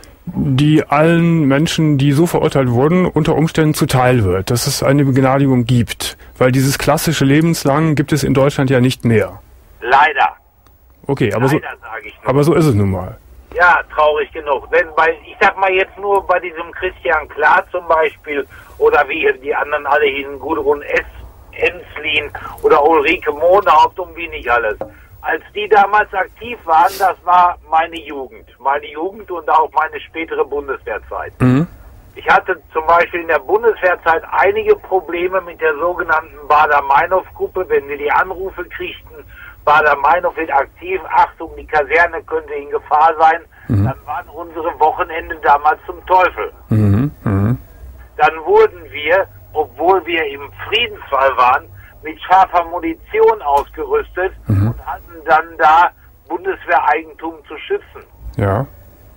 Speaker 1: die allen Menschen, die so verurteilt wurden, unter Umständen zuteil wird, dass es eine Begnadigung gibt. Weil dieses klassische Lebenslang gibt es in Deutschland ja nicht mehr.
Speaker 6: Leider.
Speaker 1: Okay, aber,
Speaker 6: Leider,
Speaker 1: so,
Speaker 6: sag ich nur.
Speaker 1: aber so ist es nun mal.
Speaker 6: Ja, traurig genug. Denn bei, ich sag mal jetzt nur bei diesem Christian Klar zum Beispiel, oder wie die anderen alle hießen, Gudrun S. Enslin oder Ulrike Mohnhaupt und wie nicht alles. Als die damals aktiv waren, das war meine Jugend. Meine Jugend und auch meine spätere Bundeswehrzeit.
Speaker 1: Mhm.
Speaker 6: Ich hatte zum Beispiel in der Bundeswehrzeit einige Probleme mit der sogenannten Baader-Meinhof-Gruppe, wenn wir die Anrufe kriegten, Baader-Meinhof wird aktiv, Achtung, die Kaserne könnte in Gefahr sein, mhm. dann waren unsere Wochenende damals zum Teufel.
Speaker 1: Mhm. Mhm.
Speaker 6: Dann wurden wir, obwohl wir im Friedensfall waren, mit scharfer Munition ausgerüstet mhm. und hatten dann da Bundeswehreigentum zu schützen.
Speaker 1: Ja.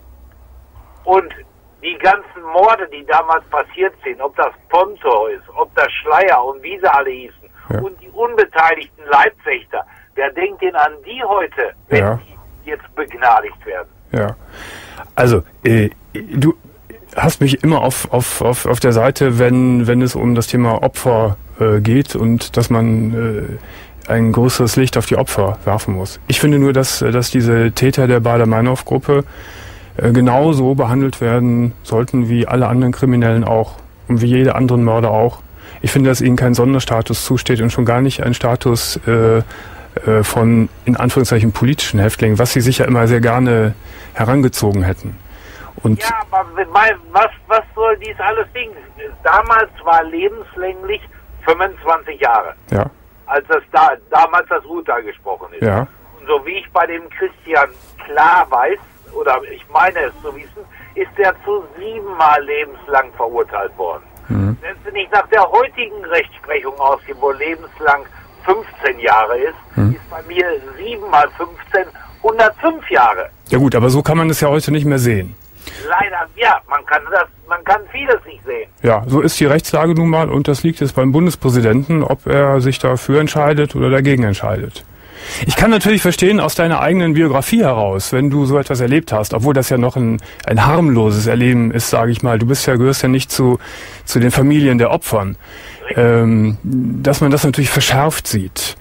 Speaker 6: Und die ganzen Morde, die damals passiert sind, ob das Ponto ist, ob das Schleier und wie sie alle hießen, ja. und die unbeteiligten Leibwächter, wer denkt denn an die heute, wenn
Speaker 1: ja.
Speaker 6: die jetzt begnadigt werden?
Speaker 1: Ja. Also, äh, du hast mich immer auf, auf, auf, auf der Seite, wenn, wenn es um das Thema Opfer äh, geht und dass man äh, ein größeres Licht auf die Opfer werfen muss. Ich finde nur, dass, dass diese Täter der Baader-Meinhof-Gruppe äh, genauso behandelt werden sollten wie alle anderen Kriminellen auch und wie jede anderen Mörder auch. Ich finde, dass ihnen kein Sonderstatus zusteht und schon gar nicht ein Status äh, äh, von, in Anführungszeichen, politischen Häftlingen, was sie sicher immer sehr gerne herangezogen hätten. Und
Speaker 6: ja, aber was, was soll dies alles Ding? Damals war lebenslänglich fünfundzwanzig Jahre.
Speaker 1: Ja.
Speaker 6: Als das da, damals das Urteil gesprochen ist.
Speaker 1: Ja.
Speaker 6: Und so wie ich bei dem Christian Klar weiß, oder ich meine es zu wissen, ist er zu siebenmal lebenslang verurteilt worden. Mhm. Wenn es nicht nach der heutigen Rechtsprechung ausgeht, wo lebenslang fünfzehn Jahre ist, mhm. ist bei mir siebenmal fünfzehn hundertfünf Jahre.
Speaker 1: Ja gut, aber so kann man es ja heute nicht mehr sehen.
Speaker 6: Leider, ja, man kann das, man kann vieles nicht sehen.
Speaker 1: Ja, so ist die Rechtslage nun mal und das liegt jetzt beim Bundespräsidenten, ob er sich dafür entscheidet oder dagegen entscheidet. Ich kann natürlich verstehen aus deiner eigenen Biografie heraus, wenn du so etwas erlebt hast, obwohl das ja noch ein, ein harmloses Erleben ist, sage ich mal. Du bist ja, gehörst ja nicht zu, zu den Familien der Opfern, ähm, dass man das natürlich verschärft sieht.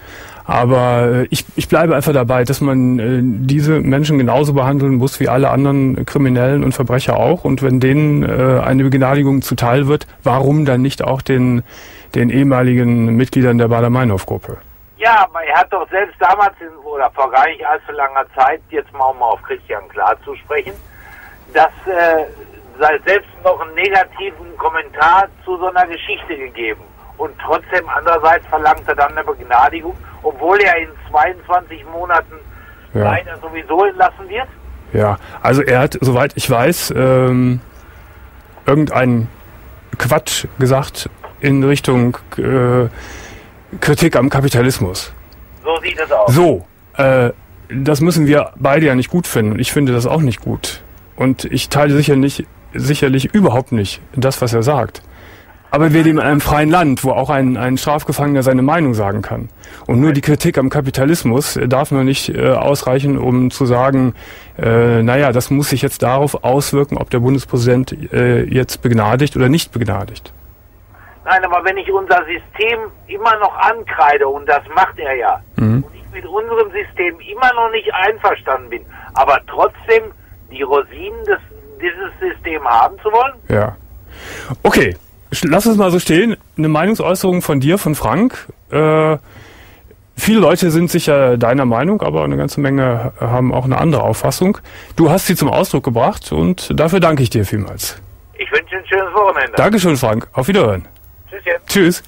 Speaker 1: Aber ich, ich bleibe einfach dabei, dass man äh, diese Menschen genauso behandeln muss wie alle anderen Kriminellen und Verbrecher auch. Und wenn denen äh, eine Begnadigung zuteil wird, warum dann nicht auch den, den ehemaligen Mitgliedern der Baader-Meinhof-Gruppe?
Speaker 6: Ja, aber er hat doch selbst damals, in, oder vor gar nicht allzu langer Zeit, jetzt mal um auf Christian Klar zu sprechen, dass äh, sei selbst noch einen negativen Kommentar zu so einer Geschichte gegeben. Und trotzdem andererseits verlangt er dann eine Begnadigung, obwohl er in zweiundzwanzig Monaten ja. leider sowieso entlassen wird?
Speaker 1: Ja, also er hat, soweit ich weiß, ähm, irgendeinen Quatsch gesagt in Richtung äh, Kritik am Kapitalismus.
Speaker 6: So sieht es aus.
Speaker 1: So, äh, das müssen wir beide ja nicht gut finden. Ich finde das auch nicht gut. Und ich teile sicher nicht, sicherlich überhaupt nicht das, was er sagt. Aber wir leben in einem freien Land, wo auch ein, ein Strafgefangener seine Meinung sagen kann. Und nur die Kritik am Kapitalismus darf nur nicht äh, ausreichen, um zu sagen, äh, naja, das muss sich jetzt darauf auswirken, ob der Bundespräsident äh, jetzt begnadigt oder nicht begnadigt.
Speaker 6: Nein, aber wenn ich unser System immer noch ankreide, und das macht er ja, mhm. und ich mit unserem System immer noch nicht einverstanden bin, aber trotzdem die Rosinen des, dieses System haben zu wollen?
Speaker 1: Ja. Okay. Lass uns mal so stehen. Eine Meinungsäußerung von dir, von Frank. Äh, viele Leute sind sicher deiner Meinung, aber eine ganze Menge haben auch eine andere Auffassung. Du hast sie zum Ausdruck gebracht und dafür danke ich dir vielmals.
Speaker 6: Ich wünsche ein schönes Wochenende.
Speaker 1: Dankeschön, Frank. Auf Wiederhören.
Speaker 6: Tschüss jetzt.
Speaker 1: Tschüss.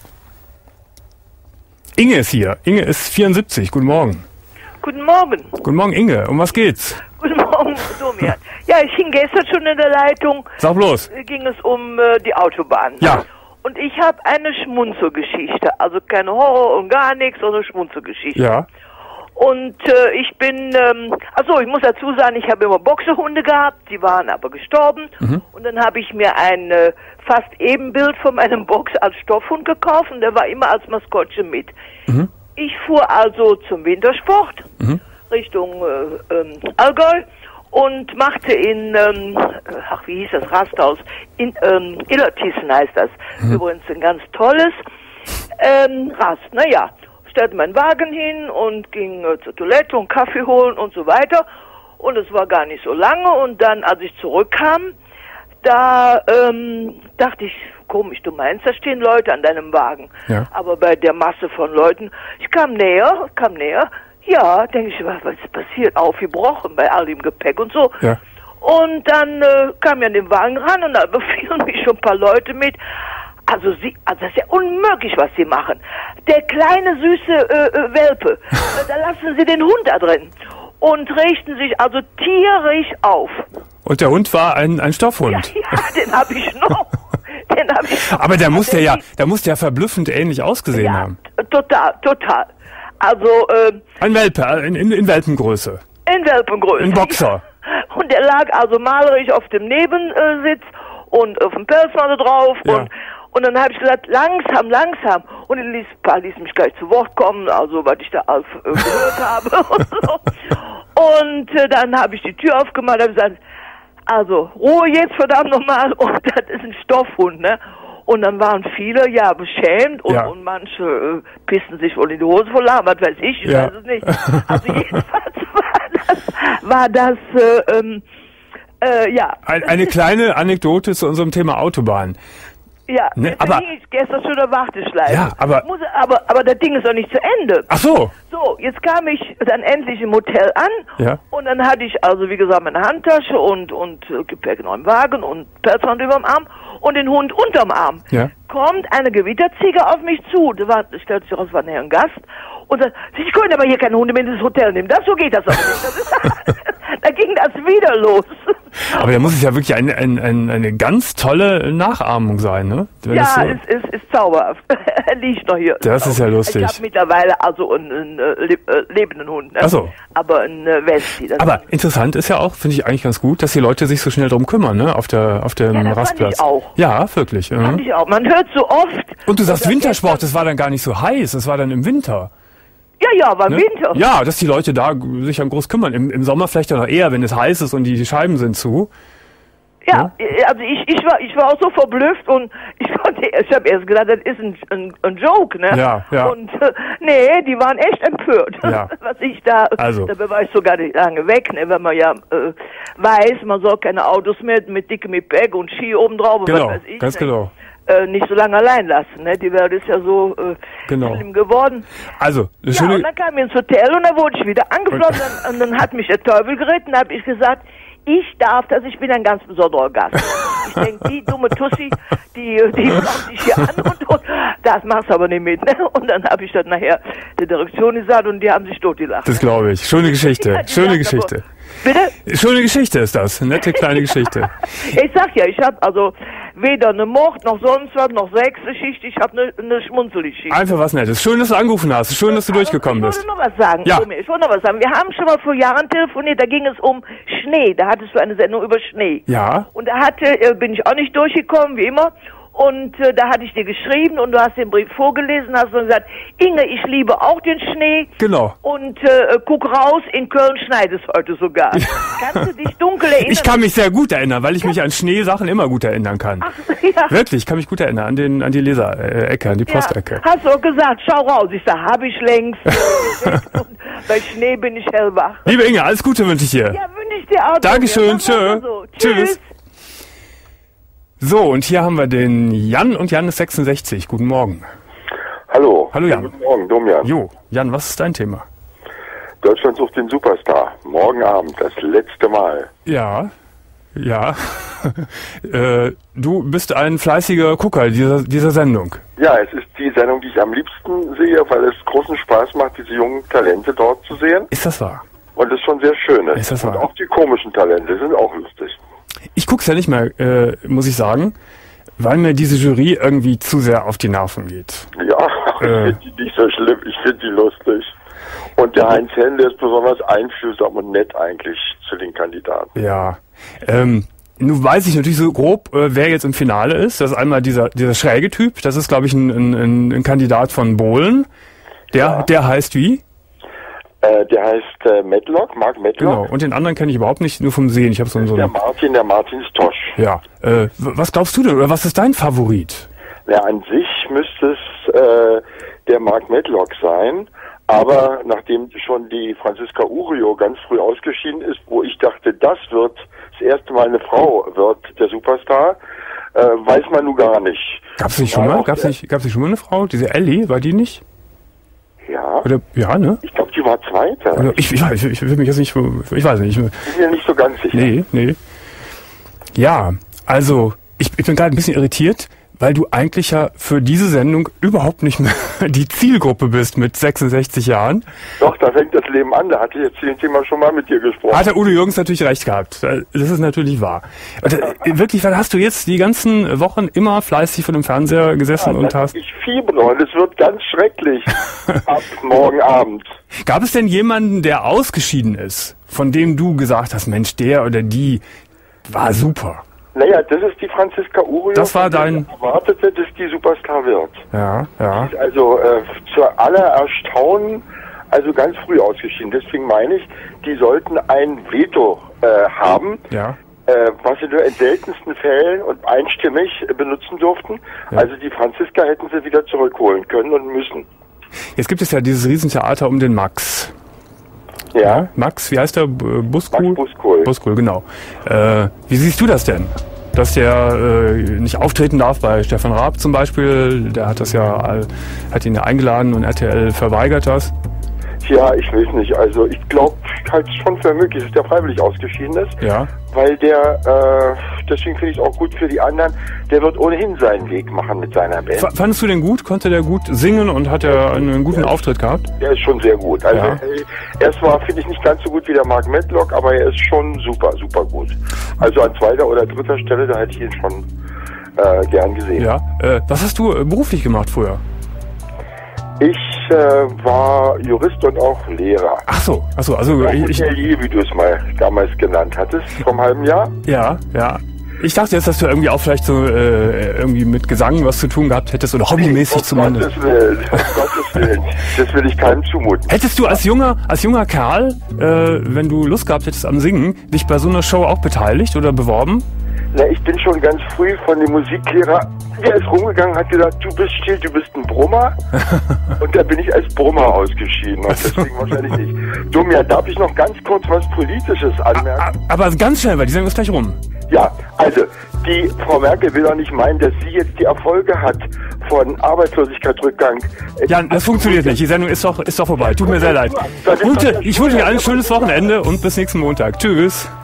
Speaker 1: Inge ist hier. Inge ist vierundsiebzig. Guten Morgen.
Speaker 7: Guten Morgen.
Speaker 1: Guten Morgen, Inge. Um was geht's?
Speaker 7: Guten Morgen, Domian. Ja, ich hing gestern schon in der Leitung.
Speaker 1: Sag bloß.
Speaker 7: Ging es um äh, die Autobahn.
Speaker 1: Ja.
Speaker 7: Und ich habe eine Schmunzelgeschichte. Also keine Horror und gar nichts, sondern Schmunzelgeschichte.
Speaker 1: Ja.
Speaker 7: Und äh, ich bin, ähm, also ich muss dazu sagen, ich habe immer Boxerhunde gehabt, die waren aber gestorben. Mhm. Und dann habe ich mir ein äh, fast Ebenbild von meinem Box als Stoffhund gekauft und der war immer als Maskottchen mit. Mhm. Ich fuhr also zum Wintersport mhm. Richtung äh, ähm, Allgäu und machte in, ähm, ach wie hieß das, Rasthaus, in ähm, Illertissen heißt das. Mhm. Übrigens ein ganz tolles ähm, Rast. Naja, stellte meinen Wagen hin und ging äh, zur Toilette und Kaffee holen und so weiter. Und es war gar nicht so lange. Und dann, als ich zurückkam, da ähm, dachte ich, komisch, du meinst, da stehen Leute an deinem Wagen. Ja. Aber bei der Masse von Leuten, ich kam näher, kam näher, ja, denke ich, was ist passiert? Aufgebrochen bei all dem Gepäck und so. Ja. Und dann äh, kam ich an den Wagen ran und da befielen mich schon ein paar Leute mit. Also sie, also das ist ja unmöglich, was sie machen. Der kleine, süße äh, äh, Welpe, da lassen sie den Hund da drin und richten sich also tierisch auf.
Speaker 1: Und der Hund war ein, ein Stoffhund?
Speaker 7: Ja, ja, den habe ich noch. Den hab ich noch.
Speaker 1: Aber der muss ja, der muss ja verblüffend ähnlich ausgesehen ja, haben.
Speaker 7: Total, total. Also, ähm,
Speaker 1: ein Welpe, in, in, in Welpengröße.
Speaker 7: In Welpengröße.
Speaker 1: Ein Boxer.
Speaker 7: Und der lag also malerisch auf dem Nebensitz und auf dem Pelzmann drauf ja. und Und dann habe ich gesagt, langsam, langsam. Und er ließ, ließ mich gleich zu Wort kommen, also was ich da alles äh, gehört habe und so. Und äh, dann habe ich die Tür aufgemacht und habe gesagt, also Ruhe jetzt verdammt nochmal. Und das ist ein Stoffhund, ne? Und dann waren viele, ja, beschämt und, ja. und manche äh, pissen sich wohl in die Hose voll an, was weiß ich, ich ja. weiß es nicht. Also jedenfalls war das, war das äh, ähm, äh, ja.
Speaker 1: Ein, eine kleine Anekdote zu unserem Thema Autobahn.
Speaker 7: Ja,
Speaker 1: ne, aber
Speaker 7: ich gestern schon der Warteschleife.
Speaker 1: Ja, aber,
Speaker 7: Muss, aber aber das Ding ist doch nicht zu Ende.
Speaker 1: Ach so.
Speaker 7: So, jetzt kam ich dann endlich im Hotel an
Speaker 1: ja.
Speaker 7: und dann hatte ich also wie gesagt meine Handtasche und und äh, Gepäck noch im Wagen und Pelzhand überm Arm und den Hund unterm Arm.
Speaker 1: Ja.
Speaker 7: Kommt eine Gewitterziege auf mich zu. Das war, stellt sich raus, war nachher ein Gast und sagt, Sie können aber hier keine Hunde mehr in das Hotel nehmen. Das so geht das aber nicht. Das ist, da ging das wieder los.
Speaker 1: Aber da muss es ja wirklich ein, ein, ein, eine ganz tolle Nachahmung sein, ne? Wenn
Speaker 7: ja,
Speaker 1: so
Speaker 7: es ist, ist, ist zauberhaft. Er liegt noch hier.
Speaker 1: Das ist ja lustig.
Speaker 7: Ich habe mittlerweile also einen, einen äh, lebenden Hund, ne?
Speaker 1: Ach so.
Speaker 7: Aber ein äh, Westie.
Speaker 1: Aber interessant ist ja auch, finde ich eigentlich ganz gut, dass die Leute sich so schnell drum kümmern, ne? Auf der auf dem
Speaker 7: ja, das
Speaker 1: Rastplatz.
Speaker 7: Fand ich auch.
Speaker 1: Ja, wirklich.
Speaker 7: Das fand ich auch. Man hört so oft.
Speaker 1: Und du sagst Wintersport, das war dann gar nicht so heiß, das war dann im Winter.
Speaker 7: Ja, ja, war
Speaker 1: ne?
Speaker 7: Winter.
Speaker 1: Ja, dass die Leute da sich dann groß kümmern. Im, im Sommer vielleicht auch noch eher, wenn es heiß ist und die Scheiben sind zu.
Speaker 7: Ja, also ich, ich war ich war auch so verblüfft und ich konnte, ich habe erst gedacht, das ist ein, ein, ein Joke, ne?
Speaker 1: Ja, ja.
Speaker 7: Und äh, nee, die waren echt empört,
Speaker 1: ja.
Speaker 7: was ich da,
Speaker 1: also.
Speaker 7: dabei war ich sogar nicht lange weg, ne? Wenn man ja äh, weiß, man soll keine Autos mit, mit dickem Gepäck und Ski oben drauf,
Speaker 1: genau,
Speaker 7: was weiß ich.
Speaker 1: Ganz
Speaker 7: ne?
Speaker 1: genau.
Speaker 7: Äh, nicht so lange allein lassen, ne? Die Welt ist ja so äh,
Speaker 1: genau.
Speaker 7: schlimm geworden.
Speaker 1: Also, eine
Speaker 7: ja,
Speaker 1: schöne...
Speaker 7: und dann kam ich ins Hotel und dann wurde ich wieder angeflossen und, und dann hat mich der Teufel geritten, da habe ich gesagt, ich darf das, ich bin ein ganz besonderer Gast. Ich denke, die dumme Tussi, die, die kommt sich hier an und, und das machst du aber nicht mit. Ne? Und dann habe ich das nachher der Direktion gesagt und die haben sich totgelacht.
Speaker 1: Das glaube ich. Schöne Geschichte.
Speaker 7: Ja,
Speaker 1: Schöne
Speaker 7: sagt,
Speaker 1: Geschichte.
Speaker 7: Aber, bitte?
Speaker 1: Schöne Geschichte ist das. Nette kleine Geschichte.
Speaker 7: Ich sag ja, ich habe also weder eine Mord, noch sonst was, noch Sexgeschichte, ich habe eine, eine Schmunzelgeschichte.
Speaker 1: Einfach was Nettes. Schön, dass du angerufen hast. Schön, dass du durchgekommen bist.
Speaker 7: Ich wollte noch was sagen.
Speaker 1: Ja.
Speaker 7: Ich wollte noch was sagen. Wir haben schon mal vor Jahren telefoniert, da ging es um Schnee. Da hattest du eine Sendung über Schnee.
Speaker 1: Ja.
Speaker 7: Und da hatte, äh, bin ich auch nicht durchgekommen, wie immer. Und äh, da hatte ich dir geschrieben und du hast den Brief vorgelesen, hast und gesagt, Inge, ich liebe auch den Schnee.
Speaker 1: Genau.
Speaker 7: Und äh, guck raus, in Köln schneit es heute sogar. Kannst du dich dunkel erinnern?
Speaker 1: Ich kann mich sehr gut erinnern, weil ich mich an Schneesachen immer gut erinnern kann.
Speaker 7: Ach, ja.
Speaker 1: Wirklich, ich kann mich gut erinnern an, den, an die Leserecke, an die Postecke.
Speaker 7: Ja, hast du auch gesagt, schau raus. Ich sag, hab ich längst. Und bei Schnee bin ich hellwach.
Speaker 1: Liebe Inge, alles Gute wünsche ich dir.
Speaker 7: Ja, wünsche ich dir auch.
Speaker 1: Dankeschön, tschö.
Speaker 7: So.
Speaker 1: Tschüss.
Speaker 7: Tschüss.
Speaker 1: So, und hier haben wir den Jan und Jan ist sechsundsechzig. Guten Morgen.
Speaker 8: Hallo.
Speaker 1: Hallo Jan.
Speaker 8: Guten Morgen, Domian.
Speaker 1: Jo, Jan, was ist dein Thema?
Speaker 8: Deutschland sucht den Superstar. Morgen Abend, das letzte Mal.
Speaker 1: Ja, ja. äh, du bist ein fleißiger Gucker dieser, dieser Sendung.
Speaker 8: Ja, es ist die Sendung, die ich am liebsten sehe, weil es großen Spaß macht, diese jungen Talente dort zu sehen.
Speaker 1: Ist das wahr?
Speaker 8: Und es ist schon sehr schön.
Speaker 1: Ist das wahr?
Speaker 8: Und auch die komischen Talente sind auch lustig.
Speaker 1: Ich guck's ja nicht mehr, äh, muss ich sagen, weil mir diese Jury irgendwie zu sehr auf die Nerven geht.
Speaker 8: Ja, äh. ich finde die nicht so schlimm, ich finde die lustig. Und der Heinz Händel ist besonders einfühlsam und nett eigentlich zu den Kandidaten.
Speaker 1: Ja, ähm, nun weiß ich natürlich so grob, äh, wer jetzt im Finale ist. Das ist einmal dieser dieser schräge Typ, das ist glaube ich ein, ein, ein Kandidat von Bohlen. Der, ja. der heißt wie?
Speaker 8: Äh, der heißt äh, Medlock, Mark Medlock.
Speaker 1: Genau, und den anderen kenne ich überhaupt nicht, nur vom Sehen. Ich habe so, so
Speaker 8: der Martin, der Martin Stosch.
Speaker 1: Ja, äh, was glaubst du denn, oder was ist dein Favorit?
Speaker 8: Ja, an sich müsste es äh, der Mark Medlock sein, aber nachdem schon die Franziska Urio ganz früh ausgeschieden ist, wo ich dachte, das wird das erste Mal eine Frau wird der Superstar, äh, weiß man nun gar nicht.
Speaker 1: Gab's nicht schon mal? Gab's nicht, gab's nicht schon mal eine Frau? Diese Ellie, war die nicht?
Speaker 8: Ja.
Speaker 1: Oder, ja, ne?
Speaker 8: Ich glaube, die war Zweiter.
Speaker 1: Oder, ich, ich, ich, ich will mich jetzt nicht, ich weiß nicht. Ich
Speaker 8: bin mir nicht so ganz sicher.
Speaker 1: Nee, nee. Ja, also, ich, ich bin gerade ein bisschen irritiert, weil du eigentlich ja für diese Sendung überhaupt nicht mehr die Zielgruppe bist mit sechsundsechzig Jahren.
Speaker 8: Doch, da fängt das Leben an. Da hatte ich jetzt zu dem Thema schon mal mit dir gesprochen.
Speaker 1: Hat der Udo Jürgens natürlich recht gehabt. Das ist natürlich wahr. Und, äh, wirklich, weil hast du jetzt die ganzen Wochen immer fleißig vor dem Fernseher gesessen ja, und hast...
Speaker 8: Ich fiebre und es wird ganz schrecklich ab morgen Abend.
Speaker 1: Gab es denn jemanden, der ausgeschieden ist, von dem du gesagt hast, Mensch, der oder die war super?
Speaker 8: Naja, das ist die Franziska Urio,
Speaker 1: das war dein...
Speaker 8: ich erwartete, dass die Superstar wird.
Speaker 1: Ja, ja.
Speaker 8: Die ist also äh, zu aller Erstaunen also ganz früh ausgeschieden. Deswegen meine ich, die sollten ein Veto äh, haben,
Speaker 1: ja.
Speaker 8: äh, was sie nur in seltensten Fällen und einstimmig äh, benutzen durften. Ja. Also die Franziska hätten sie wieder zurückholen können und müssen.
Speaker 1: Jetzt gibt es ja dieses Riesentheater um den Max.
Speaker 8: Ja.
Speaker 1: ja. Max, wie heißt der? Buskul?
Speaker 8: Max Buskul.
Speaker 1: Buskul, genau. Äh, wie siehst du das denn? Dass der äh, nicht auftreten darf bei Stefan Raab zum Beispiel. Der hat das ja, hat ihn ja eingeladen und R T L verweigert das.
Speaker 8: Ja, ich weiß nicht. Also ich glaube, ich halte es schon für möglich, dass der freiwillig ausgeschieden ist.
Speaker 1: Ja.
Speaker 8: Weil der, äh, deswegen finde ich es auch gut für die anderen, der wird ohnehin seinen Weg machen mit seiner Band.
Speaker 1: F- fandest du den gut? Konnte der gut singen und hat er einen, einen guten
Speaker 8: der
Speaker 1: Auftritt gehabt?
Speaker 8: Der ist schon sehr gut. Also
Speaker 1: ja.
Speaker 8: er ist zwar, finde ich, nicht ganz so gut wie der Mark Medlock, aber er ist schon super, super gut. Also an zweiter oder dritter Stelle, da hätte ich ihn schon äh, gern gesehen.
Speaker 1: Ja. Äh, was hast du äh, beruflich gemacht früher?
Speaker 8: Ich äh, war Jurist und auch Lehrer.
Speaker 1: Ach so, ach so, also
Speaker 8: ich, Hotelier, wie du es mal damals genannt hattest, vor einem halben Jahr.
Speaker 1: Ja, ja. Ich dachte jetzt, dass du irgendwie auch vielleicht so äh, irgendwie mit Gesang was zu tun gehabt hättest oder hobbymäßig zumindest.
Speaker 8: Um Gottes Willen, um Gottes Willen. Das will ich keinem zumuten.
Speaker 1: Hättest du als junger, als junger Kerl, äh, wenn du Lust gehabt hättest am Singen, dich bei so einer Show auch beteiligt oder beworben?
Speaker 8: Na, ich bin schon ganz früh von dem Musiklehrer, der ist rumgegangen, hat gesagt, du bist still, du bist ein Brummer. Und da bin ich als Brummer ausgeschieden. Und deswegen wahrscheinlich nicht. Domian, darf ich noch ganz kurz was Politisches anmerken?
Speaker 1: Aber ganz schnell, weil die Sendung ist gleich rum.
Speaker 8: Ja, also, die Frau Merkel will doch nicht meinen, dass sie jetzt die Erfolge hat von Arbeitslosigkeitsrückgang.
Speaker 1: Ja, das funktioniert nicht. Die Sendung ist doch, ist doch vorbei. Tut mir sehr leid. Gute, ich wünsche euch allen ein schönes Wochenende und bis nächsten Montag. Tschüss.